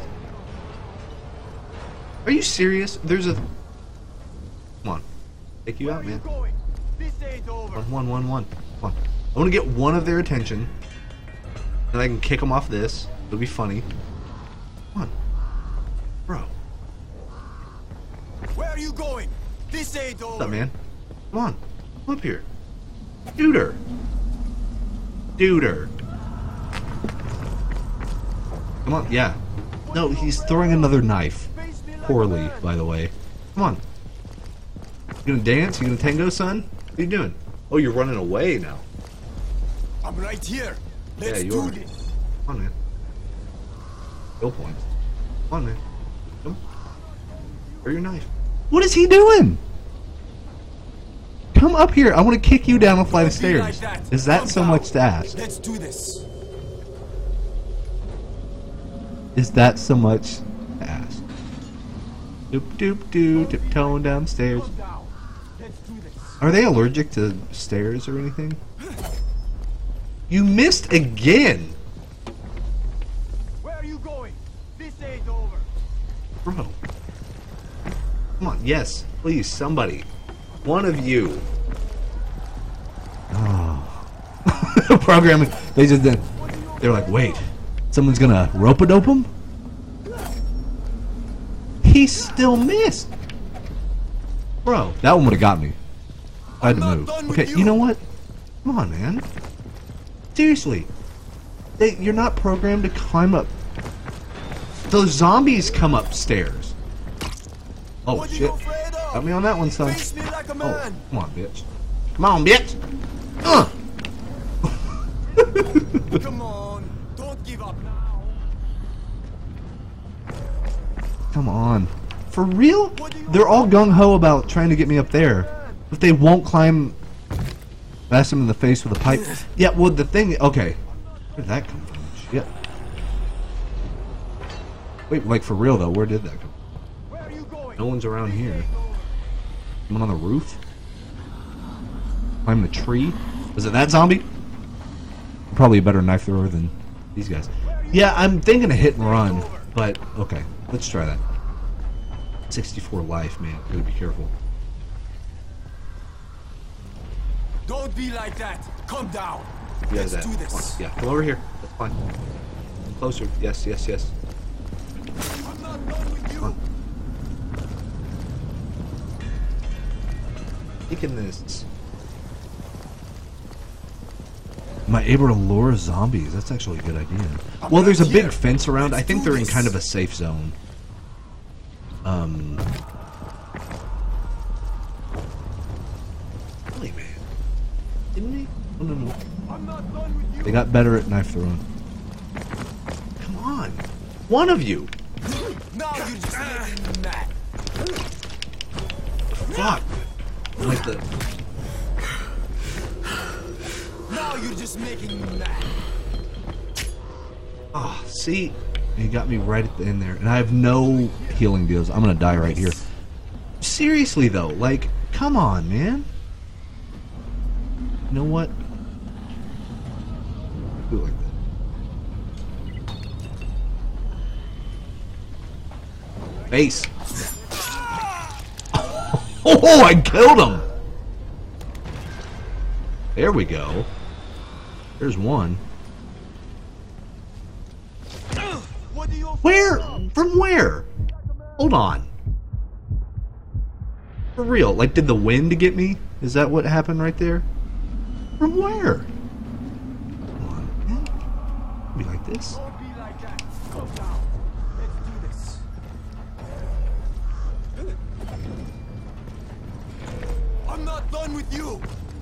Are you serious? There's a... Come on. Take you out, man. One. Come on. I want to get one of their attention. Then I can kick them off this. It'll be funny. Come on. Bro. Where are you going? This ain't over. What's up, man? Come on. Come up here. Duder. Come on, yeah. No, he's throwing another knife. Poorly, by the way. Come on. You gonna dance? You gonna tango, son? What are you doing? Oh, you're running away now. I'm right here. Let's do this. Come on, man. Kill points. Come on, man. Come on. Where's your knife? What is he doing? Come up here. I want to kick you down a flight of stairs. Is that so much to ask? Let's do this. Is that so much to ask? Doop, tiptoeing downstairs. Are they allergic to stairs or anything? You missed again! Where are you going? This ain't over. Bro. Come on, yes, please, somebody. One of you. Oh. Programming, they just did. They're like, wait, someone's gonna rope-a-dope him? He still missed. Bro, that one would've got me. I had to move. Okay, you know what? Come on, man. Seriously. You're not programmed to climb up. Those zombies come upstairs. Oh, shit. Got me on that one, son. Oh, come on, bitch. Come on, bitch. Come on, don't give up now. Come on. For real? They're all gung-ho about trying to get me up there. If they won't climb, bash them in the face with a pipe. Yeah, well, the thing... Okay. Where did that come from? Shit. Wait, like, for real, though, where did that come from? No one's around here. Someone on the roof? Climb the tree? Was it that zombie? Probably a better knife thrower than these guys. Yeah, I'm thinking of hit and run, but okay, let's try that. 64 life, man. Gotta be careful. Don't be like that. Calm down. Yeah, Let's do this. Yeah, come over here. That's fine. Closer. Yes, yes, yes. I'm not done with you. Taking this. Am I able to lure zombies? That's actually a good idea. Well, there's a big fence around. I think they're in kind of a safe zone. Really, man. Didn't they? Oh, no. I'm not done with you. They got better at knife throwing. Come on. One of you. Now you're just making me mad. Fuck. Like the... Now you're just making me mad. Ah, oh, see? He got me right at the end there. And I have no healing deals. I'm gonna die right here. Seriously, though. Like, come on, man. You know what? Do it like that. Face. Oh, I killed him! There we go. There's one. Where? From where? Hold on. For real, like, did the wind get me? Is that what happened right there? From where? Come on, man. Be like this. Don't be like that. Calm down. Let's do this. I'm not done with you.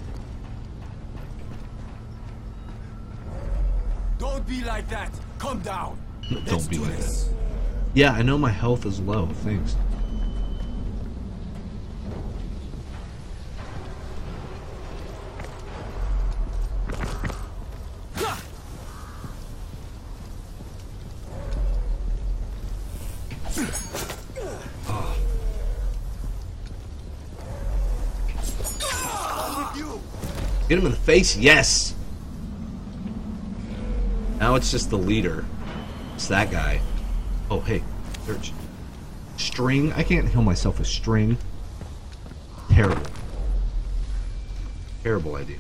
Don't be like that. Calm down. Don't be like that. Yeah, I know my health is low. Thanks. Oh. Get him in the face, yes! Now it's just the leader. It's that guy. Oh, hey. Search. String. I can't heal myself with string. Terrible. Terrible idea.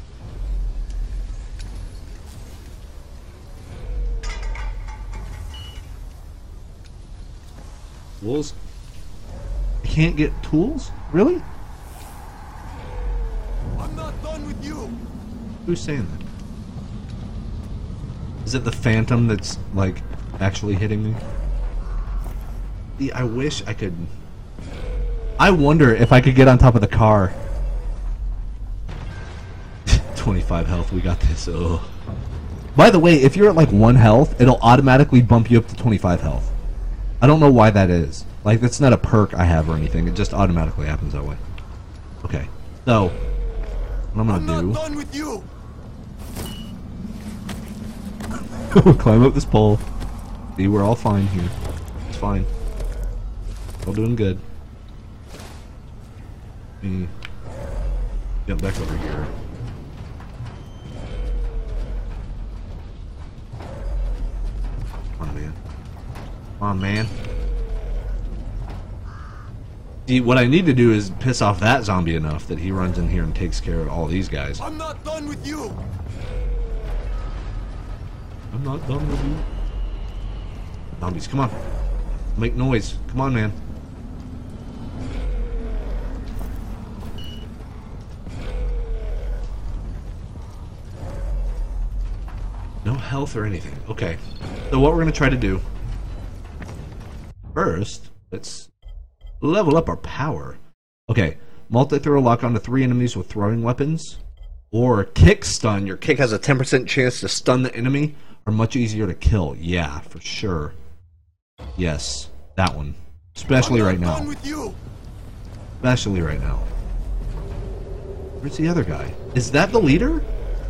Tools? I can't get tools? Really? I'm not done with you. Who's saying that? Is it the phantom that's, like, actually hitting me? I wish I could... I wonder if I could get on top of the car. 25 health, we got this. Ugh. By the way, if you're at, like, 1 health, it'll automatically bump you up to 25 health. I don't know why that is. Like, that's not a perk I have or anything. It just automatically happens that way. Okay. So, what I'm gonna do... I'm not done with you. Climb up this pole. See, we're all fine here. It's fine. All doing good. Let me jump back over here. Come on, man. Come on, man. See, what I need to do is piss off that zombie enough that he runs in here and takes care of all these guys. I'm not done with you. I'm not done with you. Zombies, come on. Make noise. Come on, man. health or anything. Okay. So what we're going to try to do... First, let's level up our power. Okay. Multi-throw lock onto 3 enemies with throwing weapons. Or kick stun. Your kick has a 10% chance to stun the enemy. Or much easier to kill. Yeah, for sure. Yes. That one. Especially right now. Especially right now. Where's the other guy? Is that the leader?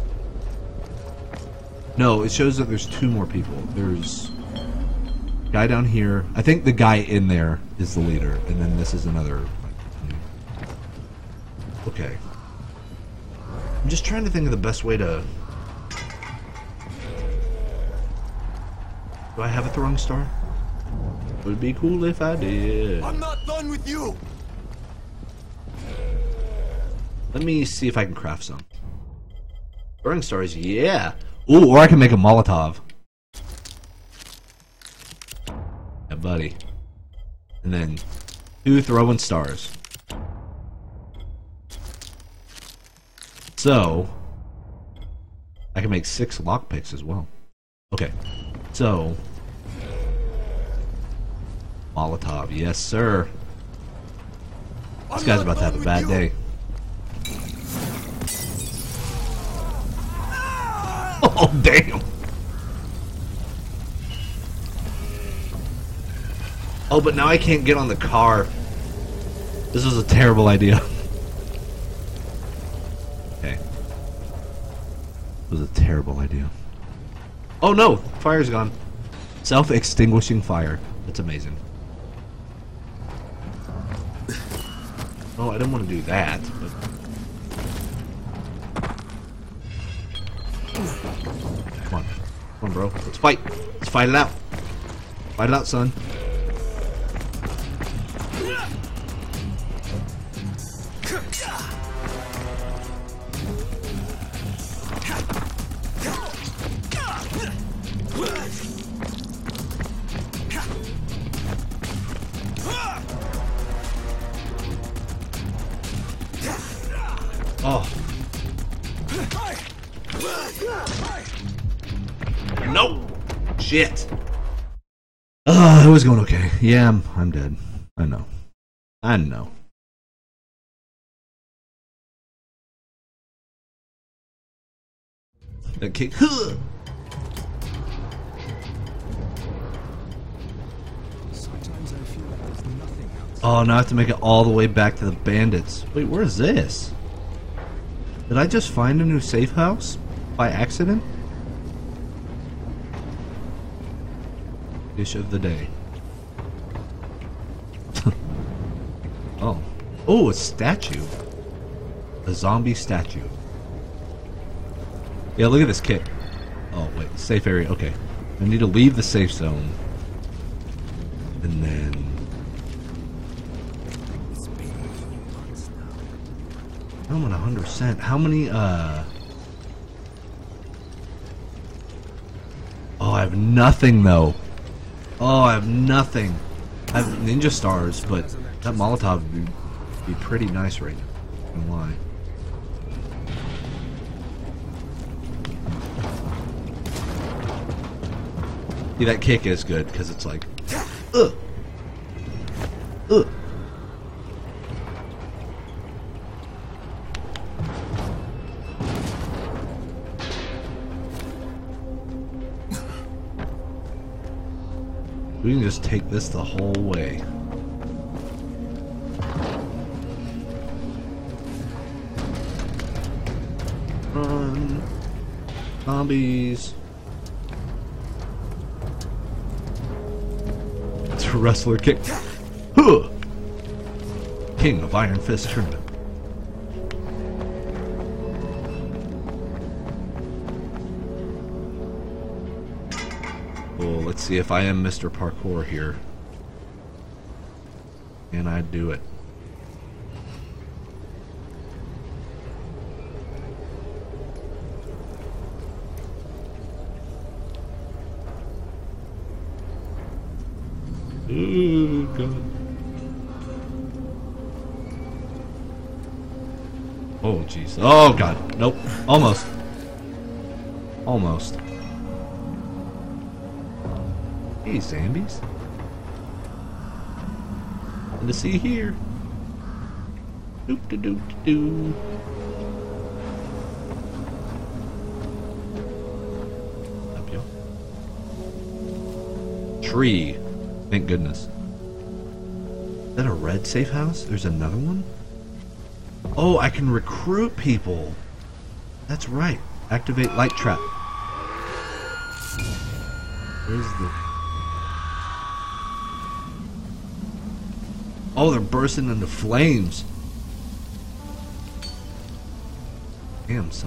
No, it shows that there's 2 more people. There's a guy down here. I think the guy in there is the leader. And then this is another... Okay. I'm just trying to think of the best way to... Do I have a throwing star? Would be cool if I did. I'm not done with you. Let me see if I can craft some. Throwing stars, yeah. Ooh, or I can make a Molotov. Yeah, buddy. And then 2 throwing stars. So I can make 6 lockpicks as well. Okay, so Molotov, yes sir. This guy's about to have a bad day. Oh damn! Oh, but now I can't get on the car. This was a terrible idea. Okay. It was a terrible idea. Oh no! Fire's gone. Self-extinguishing fire. That's amazing. Oh, I didn't want to do that, but... Come on. Come on, bro. Let's fight. Let's fight it out. Fight it out, son. Oh. No! Shit. It was going okay. Yeah, I'm dead. I know. I know. That kick. Oh, now I have to make it all the way back to the bandits. Wait, where is this? Did I just find a new safe house? By accident? Dish of the day. Oh. Oh, a statue. A zombie statue. Yeah, look at this kit. Oh, wait. Safe area. Okay. I need to leave the safe zone. And then... I'm at 100%. How many, Oh, I have nothing, though. Oh, I have nothing. I have ninja stars, but that Molotov would be pretty nice right now. I don't know why. See, that kick is good, because it's like... Ugh! Ugh! We can just take this the whole way. Run. Zombies. It's a wrestler kick. Huh. King of Iron Fist Tournament. Let's see if I am Mr. Parkour here. Can I do it? Ooh, God. Oh, jeez. Oh, God. Nope. Almost. Almost. Hey, zombies. Nothing to see here. Doop -de doop -de doo. Up here. Tree. Thank goodness. Is that a red safe house? There's another one? Oh, I can recruit people. That's right. Activate light trap. Where's the... Oh, they're bursting into flames. Damn, son.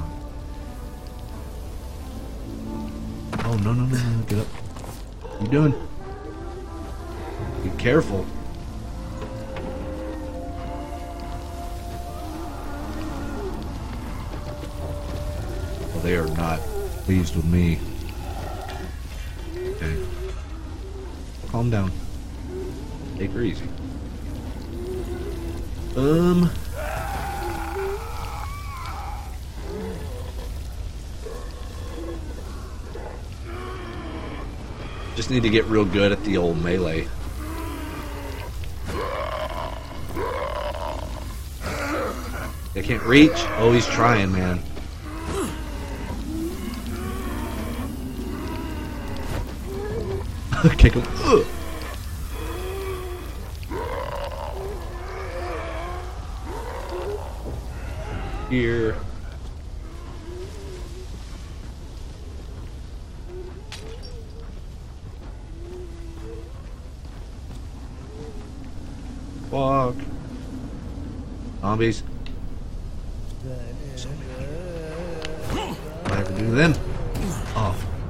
Oh, no, no, no, no. Get up. What you doing? Be careful. Well, they are not pleased with me. Okay. Calm down. Take her easy. Just need to get real good at the old melee. They can't reach. Oh, he's trying, man. Kick him. Ugh. Here. Fuck. Zombies. What I ever do to them? Oh.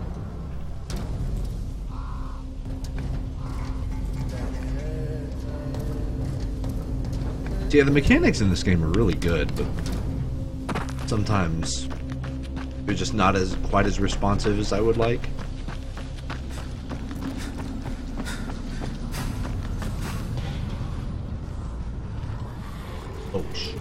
Yeah, the mechanics in this game are really good, but sometimes they're just not quite as responsive as I would like. Oh shit.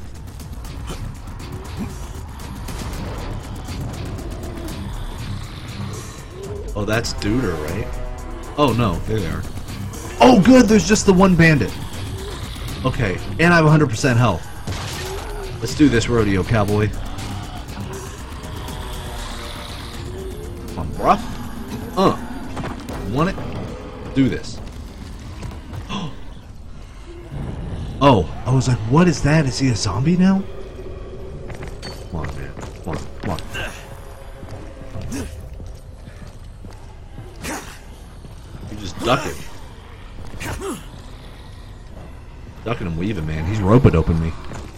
Oh, that's Duder, right? Oh no, there they are. Oh good, there's just the one bandit. Okay, and I have 100% health. Let's do this, rodeo cowboy. Come on, bruh. Want it? Do this. Oh, I was like, what is that? Is he a zombie now? Come on, man. Come on, come on. You just duck it. Ducking and weaving, man. He's rope-a-doping me.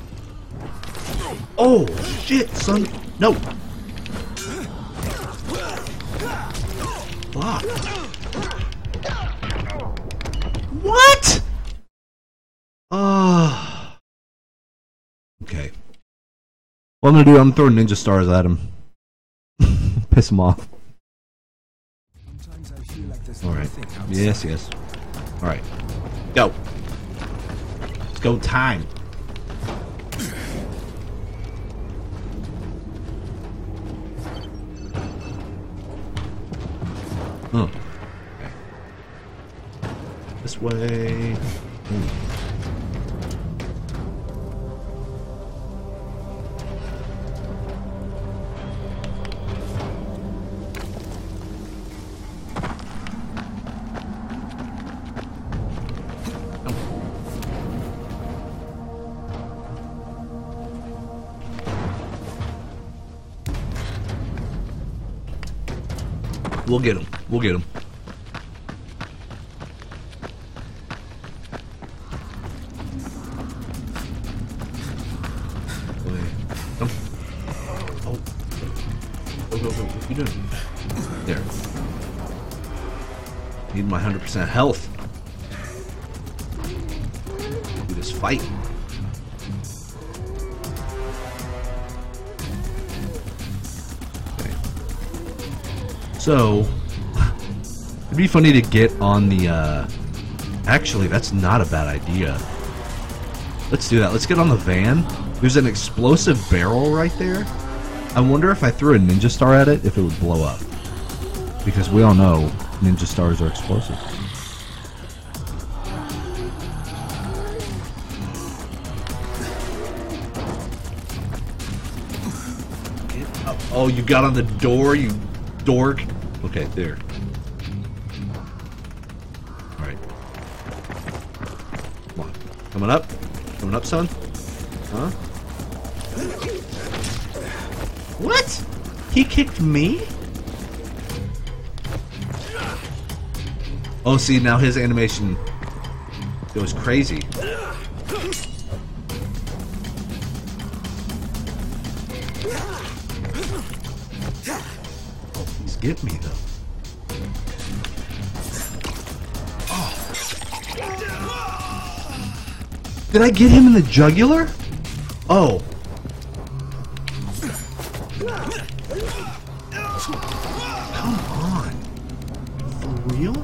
Oh, shit, son. No. Fuck. What? Okay. What I'm gonna do, I'm throwing ninja stars at him. Piss him off. Alright. Yes, yes. Alright. Go. Let's go time. Oh. Okay. This way. Ooh. We'll get him. We'll get him. Come. Oh. Go, go, go. What are you doing? There. Need my 100% health. Do this fight. So, it'd be funny to get on the, actually, that's not a bad idea. Let's do that. Let's get on the van. There's an explosive barrel right there. I wonder if I threw a ninja star at it, if it would blow up. Because we all know ninja stars are explosive. Oh, you got on the door, you dork. Okay, there. Alright. Come on. Coming up? Coming up, son? Huh? What? He kicked me? Oh, see, now his animation goes crazy. Get me though. Oh. Did I get him in the jugular? Oh. Come on. For real?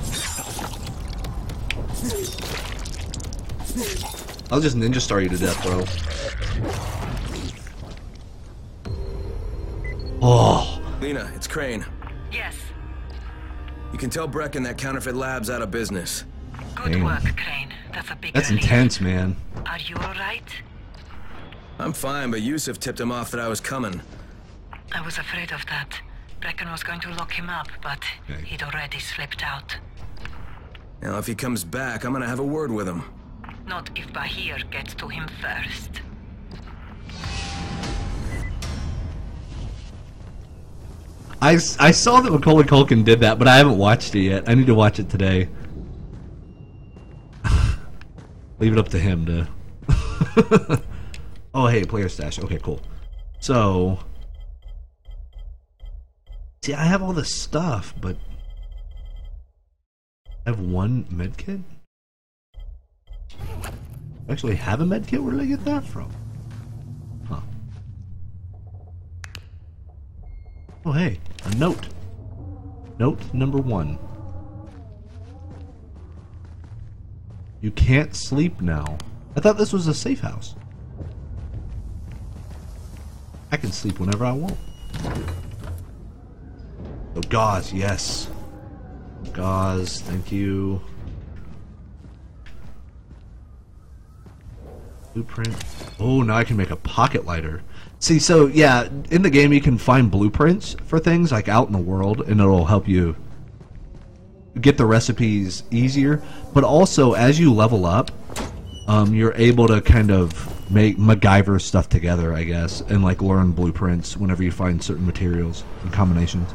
I'll just ninja star you to death, bro. Oh. Lena, it's Crane. Yes. You can tell Brecken that counterfeit lab's out of business. Good Damn. work, Crane. That's a big That's relief. intense, man. Are you alright? I'm fine, but Yusuf tipped him off that I was coming. I was afraid of that. Brecken was going to lock him up, but he'd already slipped out. Now, if he comes back, I'm gonna have a word with him. Not if Bahir gets to him first. I saw that Macaulay Culkin did that, but I haven't watched it yet. I need to watch it today. Leave it up to him to... Oh, hey, player stash. Okay, cool. So... See, I have all this stuff, but... I have one medkit? I actually have a medkit? Where did I get that from? Huh. Oh, hey, a note. Note number 1. You can't sleep now. I thought this was a safe house. I can sleep whenever I want. Oh, gauze, yes. Gauze, thank you. Blueprint. Oh, now I can make a pocket lighter. See, so yeah, in the game you can find blueprints for things like out in the world, and it'll help you get the recipes easier. But also, as you level up, you're able to kind of make MacGyver stuff together, I guess, and like learn blueprints whenever you find certain materials and combinations.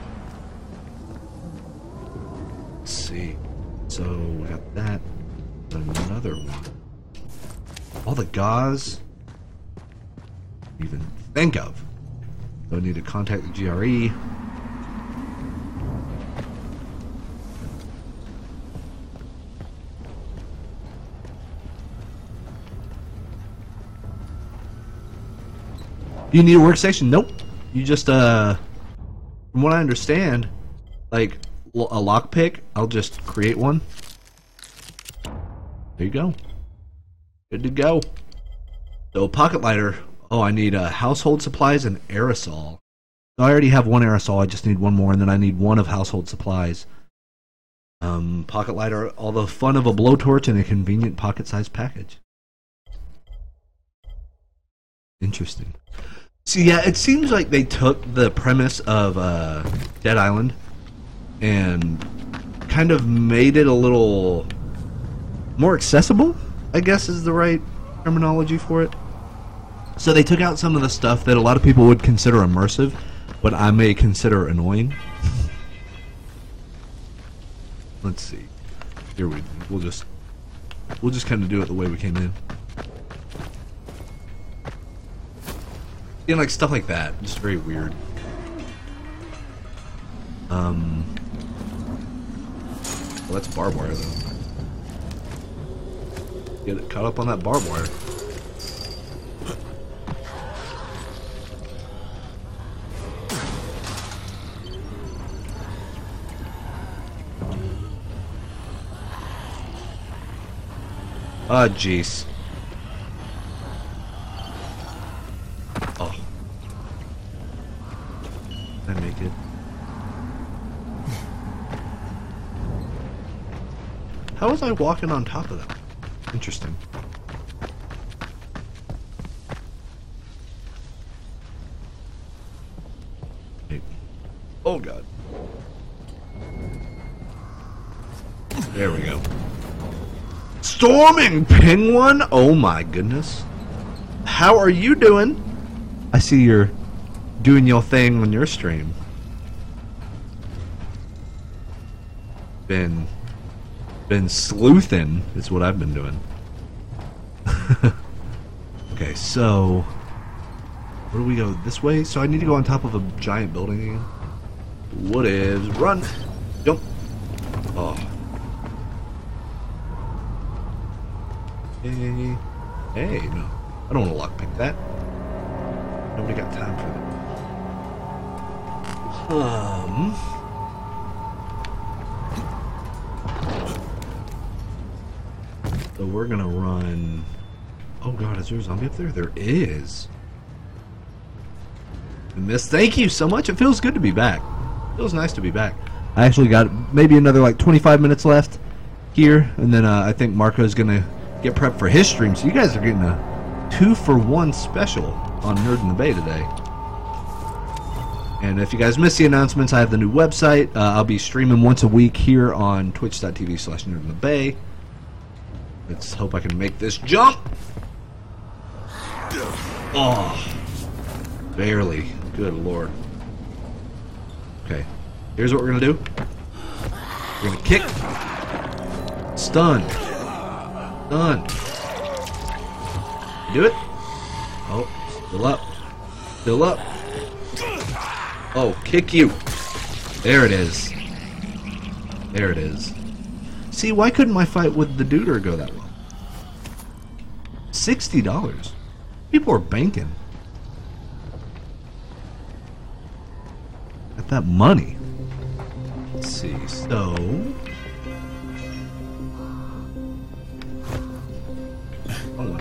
Let's see. So we got that. Another one. All the gauze even think of. So I need to contact the GRE. Do you need a workstation? Nope. You just from what I understand, like a lockpick, I'll just create one. There you go. Good to go. So pocket lighter. Oh, I need household supplies and aerosol. So I already have one aerosol. I just need one more, and then I need one of household supplies. Pocket lighter. All the fun of a blowtorch in a convenient pocket-sized package. Interesting. So yeah, it seems like they took the premise of Dead Island and kind of made it a little more accessible, I guess is the right terminology for it. So they took out some of the stuff that a lot of people would consider immersive, but I may consider annoying. Let's see. Here we'll just kind of do it the way we came in. You know, like stuff like that, just very weird. Well, that's barbed wire though. Get it caught up on that barbed wire. Ah, jeez. Oh. Can I make it? How was I walking on top of them? Interesting. Oh god. There we go. Storming Penguin! Oh my goodness. How are you doing? I see you're doing your thing on your stream. Been sleuthing is what I've been doing. Okay, so where do we go? This way? So I need to go on top of a giant building again? What is? Run! Jump! Oh. Hey. Hey, no. I don't want to lockpick that. Nobody got time for that. So we're gonna run... Oh god, is there a zombie up there? There is. Miss, thank you so much. It feels good to be back. It feels nice to be back. I actually got maybe another like 25 minutes left here, and then I think Marco's gonna get prepped for his stream. So you guys are getting a 2-for-1 special on Nerd in the Bay today. And if you guys missed the announcements, I have the new website. I'll be streaming once a week here on twitch.tv/nerdinthebay. Let's hope I can make this jump. Oh, barely. Good lord. Okay, here's what we're gonna do. We're gonna kick. Stun. Stun. Do it. Oh, still up. Still up. Oh, kick you. There it is. There it is. See, why couldn't my fight with the duder go that well? $60. People are banking. Got that money. Let's see, so... Oh,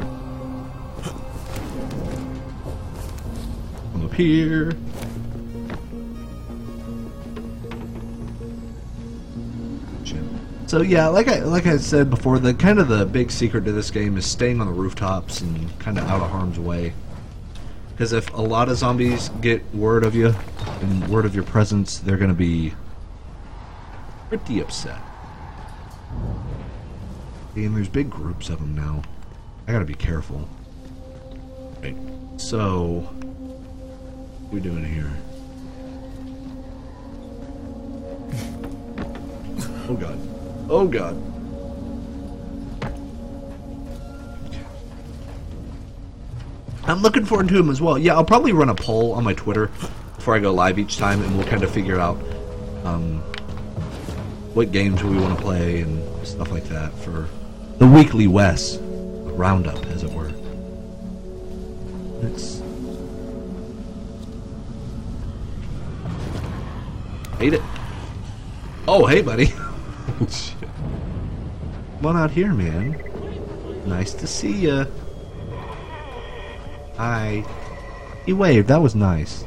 come up here. So yeah, like I said before, the kind of the big secret to this game is staying on the rooftops and kind of out of harm's way. Because if a lot of zombies get word of you and word of your presence, they're going to be pretty upset. And there's big groups of them now. I got to be careful. Right. So, what are we doing here? Oh god. Oh god. I'm looking forward to him as well. Yeah, I'll probably run a poll on my Twitter before I go live each time, and we'll kind of figure out what games we want to play and stuff like that for the weekly Wes roundup, as it were. It's... Hate it. Oh, hey, buddy. Oh, shit. Come on out here, man. Nice to see ya. Hi. He waved. That was nice.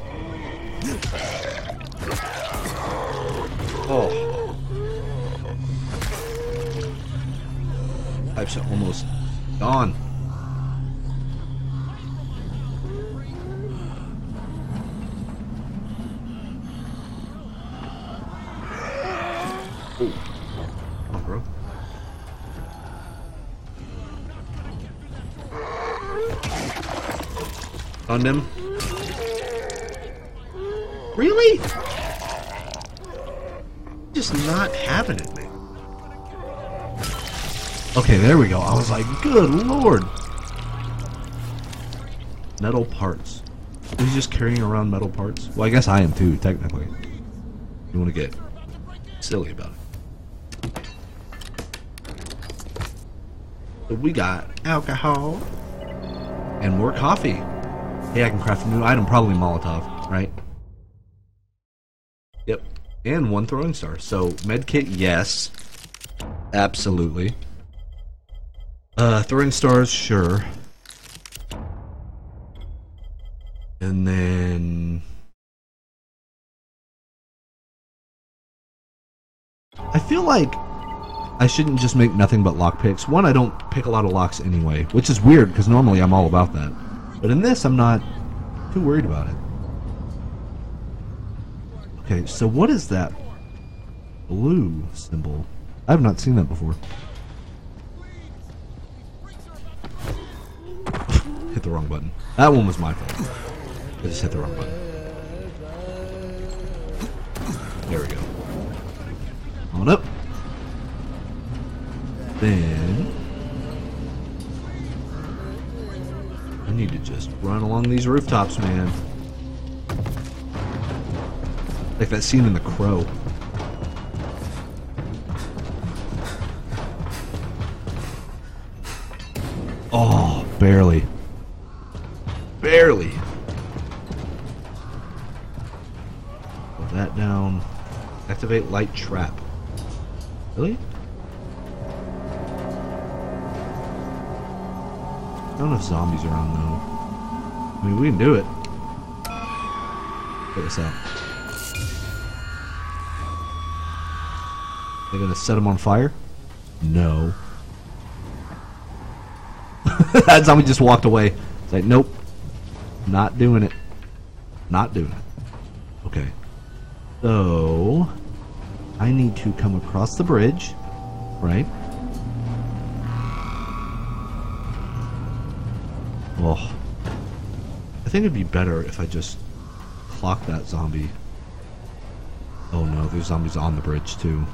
Oh. Pipes are almost gone. Oh. Come on, bro. On him. Really? Just not having it, man. Okay, there we go. I was like, good lord. Metal parts. He's just carrying around metal parts. Well, I guess I am too, technically. You want to get silly about it. So we got alcohol and more coffee. Hey, I can craft a new item, probably Molotov, right? Yep. And 1 throwing star. So, medkit, yes. Absolutely. Throwing stars, sure. And then... I feel like I shouldn't just make nothing but lockpicks. One, I don't pick a lot of locks anyway, which is weird because normally I'm all about that. But in this, I'm not too worried about it. Okay, so what is that blue symbol? I have not seen that before. Hit the wrong button. That one was my fault. I just hit the wrong button. There we go. On up. Then I need to just run along these rooftops, man. Like that scene in The Crow. Oh, barely. Barely. Put that down. Activate light trap. Really? I don't know if zombies are around though. I mean, we can do it. Check this out. They're gonna set them on fire? No. That zombie just walked away. It's like, nope. Not doing it. Not doing it. Okay. So I need to come across the bridge, right? Well, I think it'd be better if I just clock that zombie. Oh no, there's zombies on the bridge too.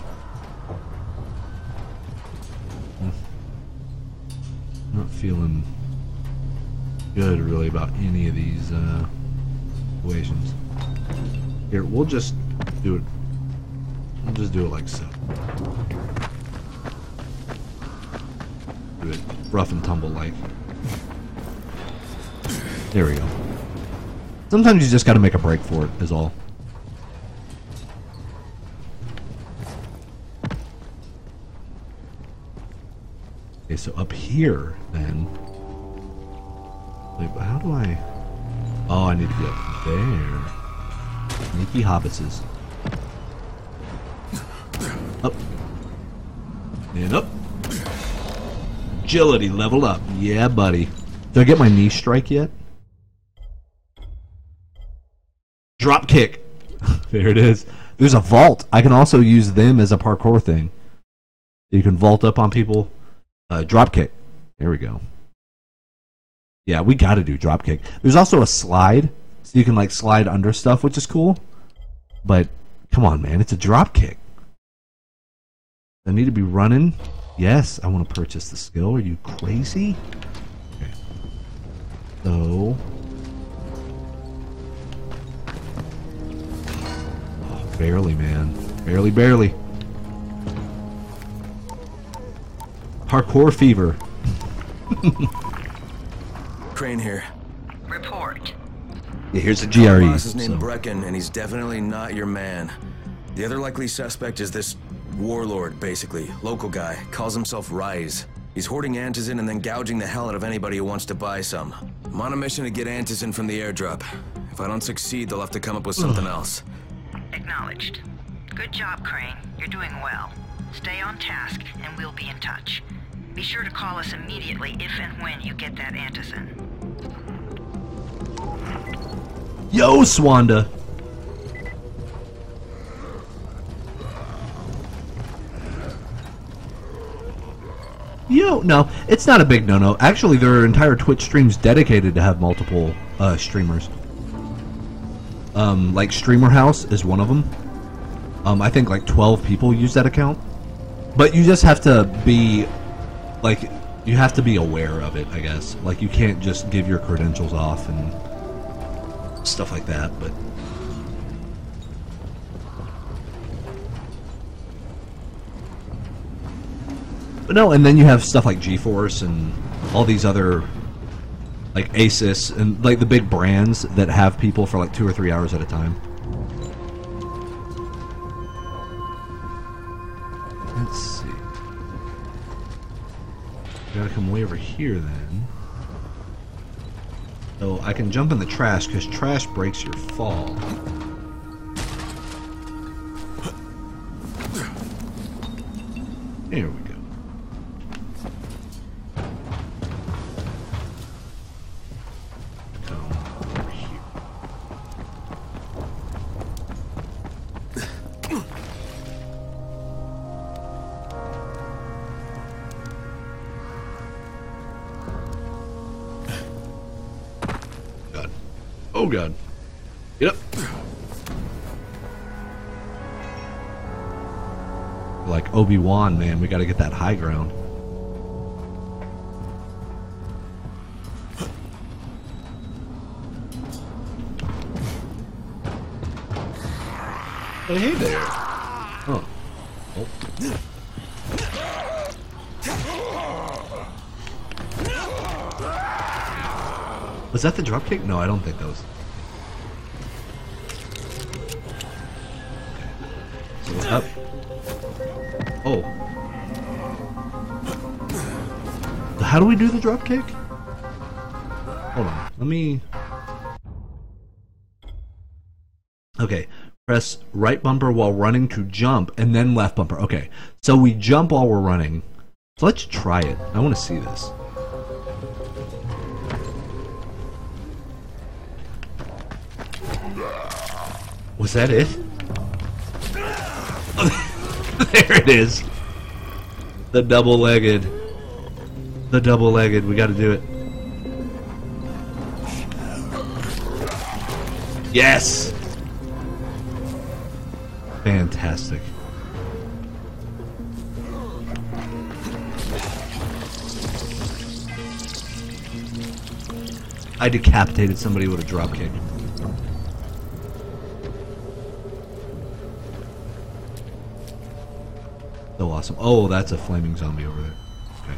I'm not feeling good really about any of these situations. Here, we'll just do it. We'll just do it like so. Do it rough and tumble like. There we go. Sometimes you just gotta make a break for it, is all. Okay, so up here, then. Wait, but how do I... Oh, I need to be up there. Sneaky hobbitses. Up. And up. Agility level up. Yeah, buddy. Did I get my knee strike yet? Drop kick. There it is. There's a vault. I can also use them as a parkour thing. You can vault up on people. Drop kick. There we go. Yeah, we gotta do drop kick. There's also a slide, so you can like slide under stuff, which is cool. But come on, man, it's a drop kick. I need to be running. Yes, I want to purchase the skill. Are you crazy? Okay. So, oh, barely, man. Barely, barely. Parkour fever. Crane here. Report. Yeah, here's a GRE. My boss is named Brecken, and he's definitely not your man. The other likely suspect is this warlord, basically. Local guy. Calls himself Rise. He's hoarding antizin and then gouging the hell out of anybody who wants to buy some. I'm on a mission to get antizin from the airdrop. If I don't succeed, they'll have to come up with something else. Acknowledged. Good job, Crane. You're doing well. Stay on task, and we'll be in touch. Be sure to call us immediately if and when you get that antizin. Yo, Swanda. Yo, no, it's not a big no-no. Actually, there are entire Twitch streams dedicated to have multiple streamers. Like Streamer House is one of them. I think like 12 people use that account. But you just have to be, like, you have to be aware of it, I guess. Like, you can't just give your credentials off and stuff like that, but... But no, and then you have stuff like GeForce and all these other, like Asus and like the big brands that have people for like 2 or 3 hours at a time. Let's see. Gotta come way over here then. So I can jump in the trash because trash breaks your fall. There we go. Come over here. God. Oh God. Get up. Like Obi-Wan, man, we gotta get that high ground. Oh, hey there. Oh. Oh. Was that the dropkick? No, I don't think that was. Okay. So up. Oh. How do we do the dropkick? Hold on. Let me. Okay. Press right bumper while running to jump, and then left bumper. Okay. So we jump while we're running. So let's try it. I want to see this. Was that it? There it is. The double-legged. The double-legged. We got to do it. Yes! Fantastic. I decapitated somebody with a dropkick. So awesome. Oh, that's a flaming zombie over there. Okay.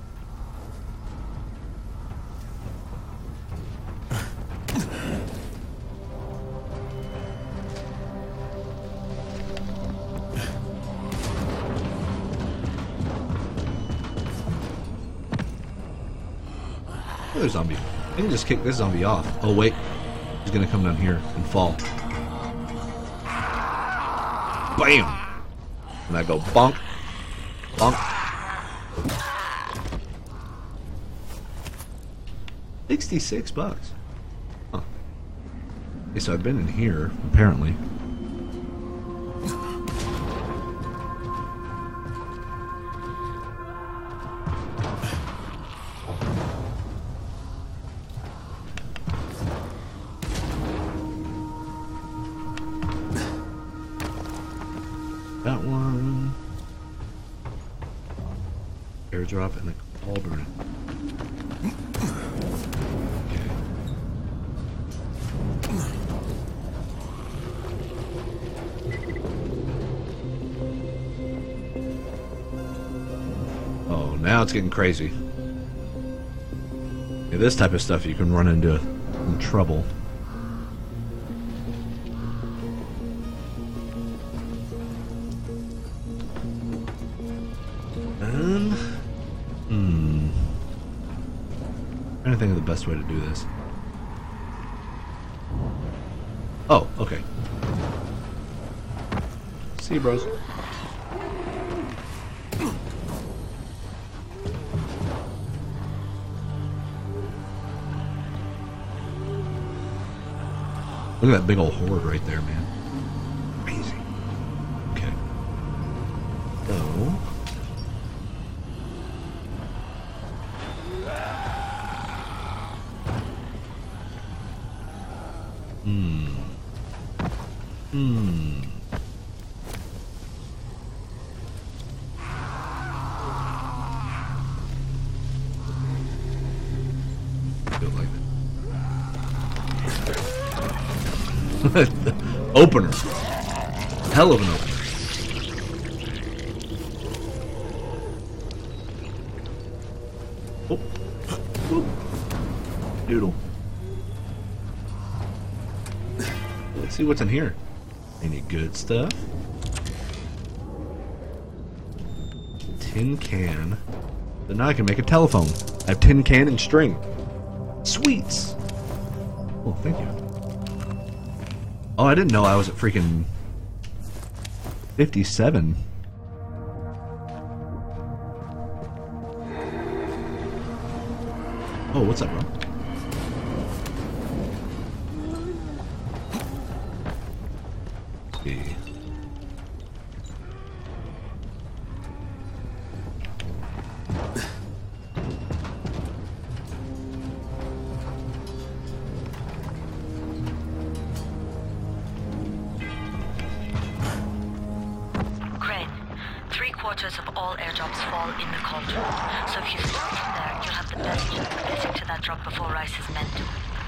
Another zombie. I can just kick this zombie off. Oh wait. He's gonna come down here and fall. Bam! And I go bonk. Bonk. 66 bucks. Huh. Okay, so I've been in here, apparently. That one. Airdrop and the cauldron. Okay. Oh, now it's getting crazy. Yeah, this type of stuff you can run into trouble. I'm trying to think of the best way to do this. Oh, okay. See you, bros. Look at that big old horde right there, man. Crazy. Okay. So. Opener. Hell of an opener. Oh. Whoop. Doodle. Let's see what's in here. Any good stuff? Tin can. But now I can make a telephone. I have tin can and string. Sweets. Oh, thank you. Oh, I didn't know I was at freaking 57. Oh, what's up, bro? Okay. Crane, 3/4 of all airdrops fall in the cauldron. So if you start from there, you'll have the best chance of getting to that drop before Rice's men do.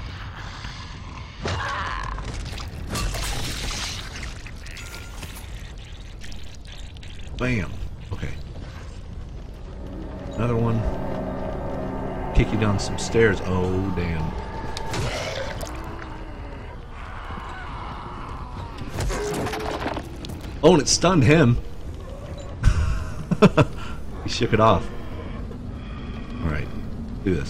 Bam. Okay. Another one. Kick you down some stairs. Oh, damn. Oh, and it stunned him. He shook it off. Alright. Do this.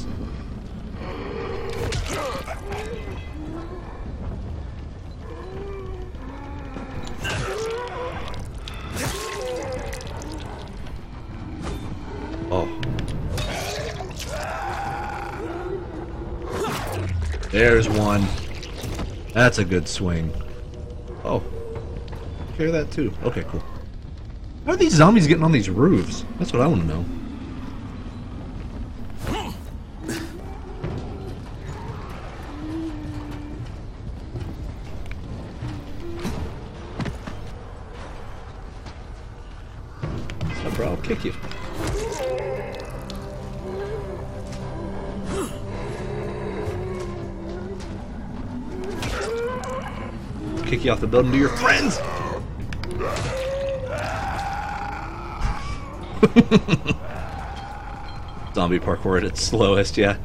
Oh. There's one. That's a good swing. Oh. Hear that too. Okay, cool. How are these zombies getting on these roofs? That's what I want to know. What's up, bro? I'll kick you. Kick you off the building to your friends. Zombie parkour at its slowest, yeah.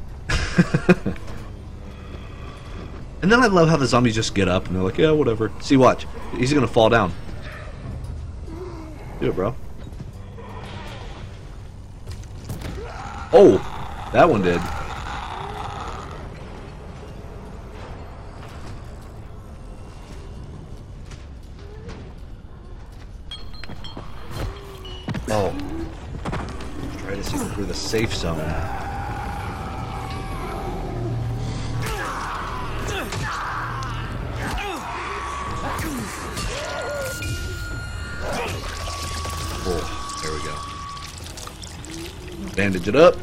And then I love how the zombies just get up and they're like, yeah, whatever. See, watch. He's gonna fall down. Do it, bro. Oh! That one did. Oh. Try to see through the safe zone. Oh, there we go. Bandage it up.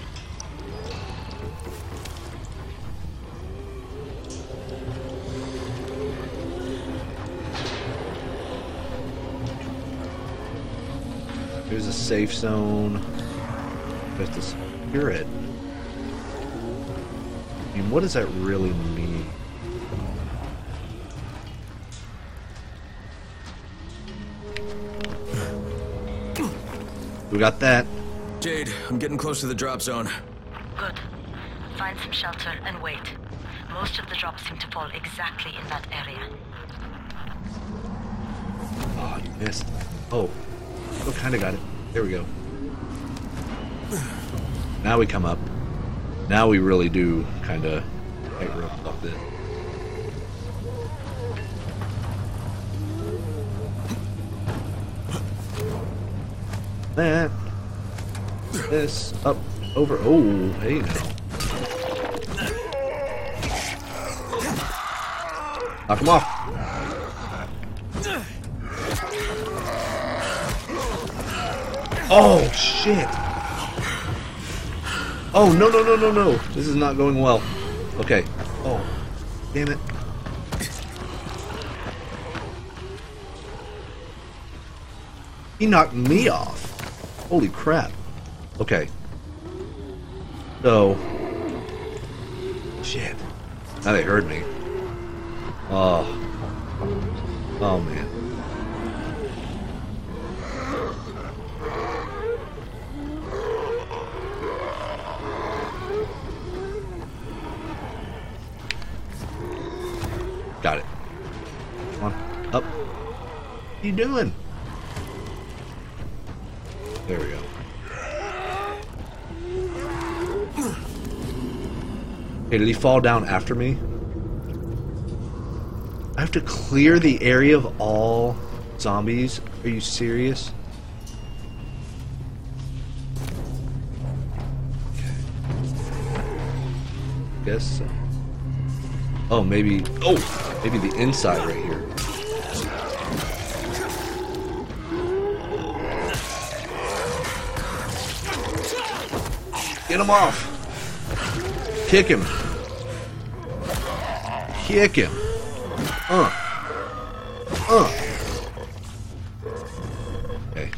Here's a safe zone. We have to secure it. I mean, what does that really mean? We got that. Jade, I'm getting close to the drop zone. Good. Find some shelter and wait. Most of the drops seem to fall exactly in that area. Oh, you missed. Oh. Oh, kind of got it. There we go. Now we come up. Now we really do kind of tightrope off this. That. This. Up. Over. Oh, hey now. Knock him off. Oh, shit. Oh, no, no, no, no, no. This is not going well. Okay. Oh, damn it. He knocked me off. Holy crap. Okay. So. Shit. Now they heard me. Oh. Oh, man. Got it. Come on. Up. What are you doing? There we go. Hey, did he fall down after me? I have to clear the area of all zombies? Are you serious? guess. So. Oh, maybe. Oh, maybe the inside right here. Get him off. Kick him. Kick him. Okay.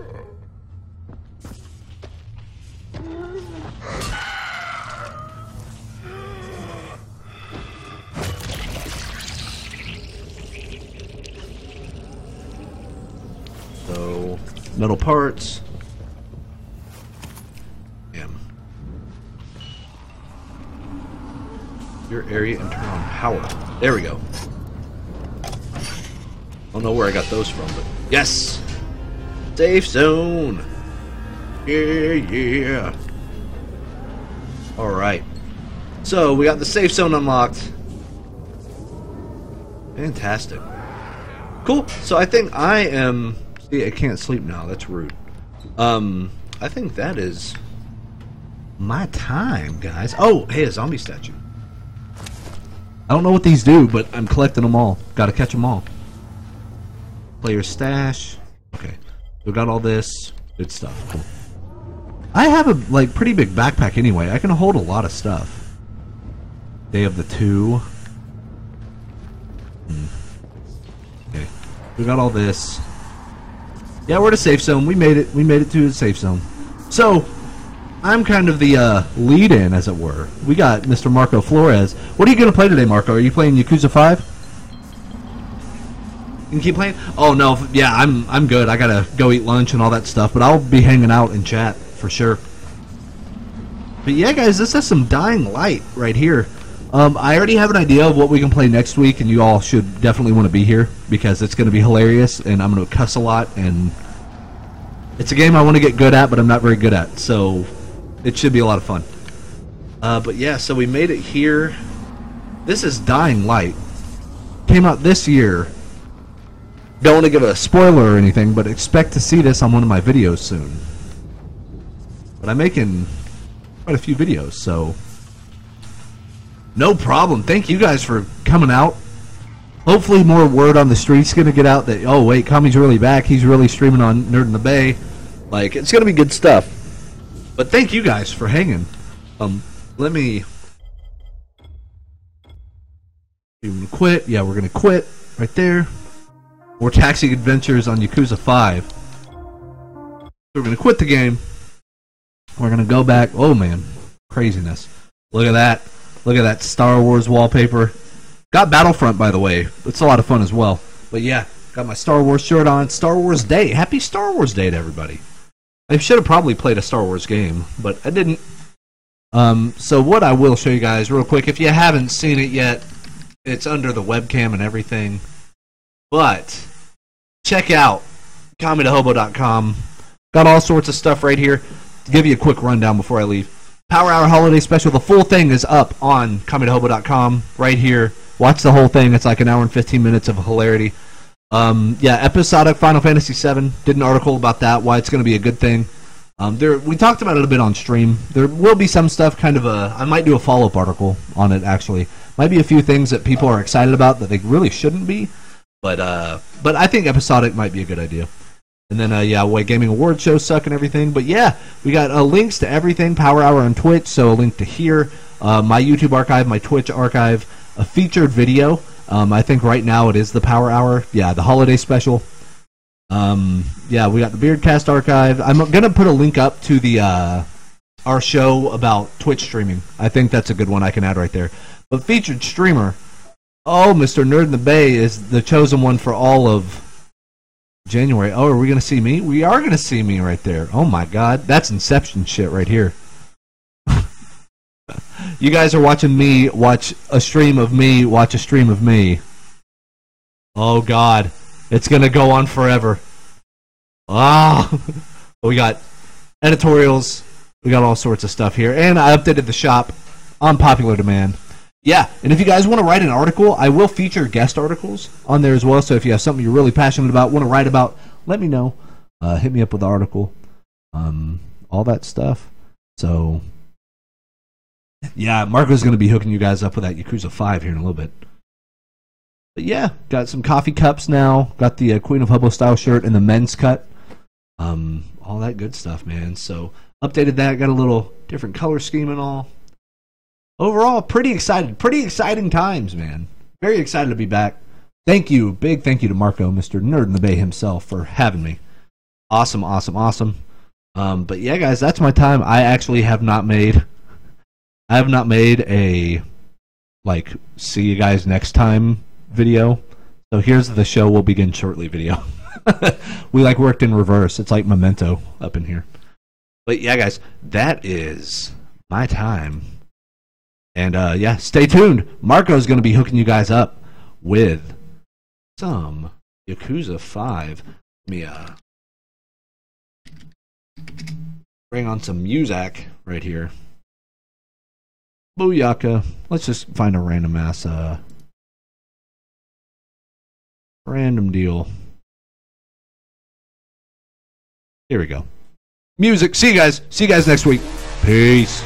So, metal parts. Damn. Your area and turn on power. There we go. I don't know where I got those from, but yes! Safe zone! Yeah. Alright. So, we got the safe zone unlocked. Fantastic. Cool. So, I think I am... See, I can't sleep now. That's rude. I think that is my time, guys. Oh, hey, a zombie statue. I don't know what these do, but I'm collecting them all. Gotta catch them all. Player stash. Okay. We got all this. Good stuff. Cool. I have a like pretty big backpack anyway. I can hold a lot of stuff. Day of the Two. Okay. We got all this. Yeah, we're at a safe zone. We made it. We made it to the safe zone. So, I'm kind of the lead-in, as it were. We got Mr. Marco Flores. What are you going to play today, Marco? Are you playing Yakuza 5? You can keep playing? Oh, no. Yeah, I'm good. I got to go eat lunch and all that stuff, but I'll be hanging out in chat for sure. But yeah, guys, this is some Dying Light right here. I already have an idea of what we can play next week, and you all should definitely want to be here because it's going to be hilarious, and I'm going to cuss a lot, and it's a game I want to get good at, but I'm not very good at, so it should be a lot of fun. But yeah, so we made it here. This is Dying Light. Came out this year. Don't want to give a spoiler or anything, but expect to see this on one of my videos soon. But I'm making quite a few videos, so no problem. Thank you guys for coming out. Hopefully more word on the street's going to get out that, oh wait, Kami's really back. He's really streaming on Nerd in the Bay. Like, it's going to be good stuff. But thank you guys for hanging. Let me... You want to quit? Yeah, we're going to quit. Right there. More taxi adventures on Yakuza 5. So we're going to quit the game. We're going to go back. Oh, man. Craziness. Look at that. Look at that Star Wars wallpaper. Got Battlefront, by the way. It's a lot of fun as well. But yeah, got my Star Wars shirt on. Star Wars Day. Happy Star Wars Day to everybody. I should have probably played a Star Wars game, but I didn't. So what I will show you guys real quick, if you haven't seen it yet, it's under the webcam and everything. But check out ComedyToHobo.com. Got all sorts of stuff right here. To give you a quick rundown before I leave. Power Hour Holiday Special. The full thing is up on ComedyToHobo.com right here. Watch the whole thing. It's like an hour and 15 minutes of hilarity. Yeah, episodic Final Fantasy VII. Did an article about that, why it's going to be a good thing. We talked about it a bit on stream. There will be some stuff, kind of I might do a follow-up article on it, actually. Might be a few things that people are excited about that they really shouldn't be. But I think episodic might be a good idea. And then, yeah, White Gaming Awards shows suck and everything. But yeah, we got links to everything. Power Hour on Twitch, so a link to here. My YouTube archive, my Twitch archive. A featured video. I think right now it is the Power Hour. Yeah, the holiday special. Yeah, we got the Beardcast archive. I'm going to put a link up to the our show about Twitch streaming. I think that's a good one I can add right there. But featured streamer, oh, Mr. Nerd in the Bay is the chosen one for all of January. Oh, are we going to see me? We are going to see me right there. Oh, my God. That's Inception shit right here. You guys are watching me watch a stream of me watch a stream of me. Oh, God. It's going to go on forever. Ah. We got editorials. We got all sorts of stuff here. And I updated the shop on popular demand. Yeah, and if you guys want to write an article, I will feature guest articles on there as well. So if you have something you're really passionate about, want to write about, let me know. Hit me up with the article. All that stuff. So, Yeah, Marco's going to be hooking you guys up with that Yakuza 5 here in a little bit. But yeah, got some coffee cups now. Got the Queen of Hobo style shirt and the men's cut. All that good stuff, man. So updated that. Got a little different color scheme and all. Overall, pretty excited. Pretty exciting times, man. Very excited to be back. Thank you. Big thank you to Marco, Mr. Nerd in the Bay himself, for having me. Awesome, awesome, awesome. But yeah, guys, that's my time. I actually have not made a, like, see you guys next time video. So here's the show will begin shortly video. We, like, worked in reverse. It's like Memento up in here. But yeah, guys, that is my time. And yeah, stay tuned. Marco's going to be hooking you guys up with some Yakuza 5. Let me bring on some music right here. Booyaka. Let's just find a random ass random deal. Here we go. Music. See you guys. See you guys next week. Peace.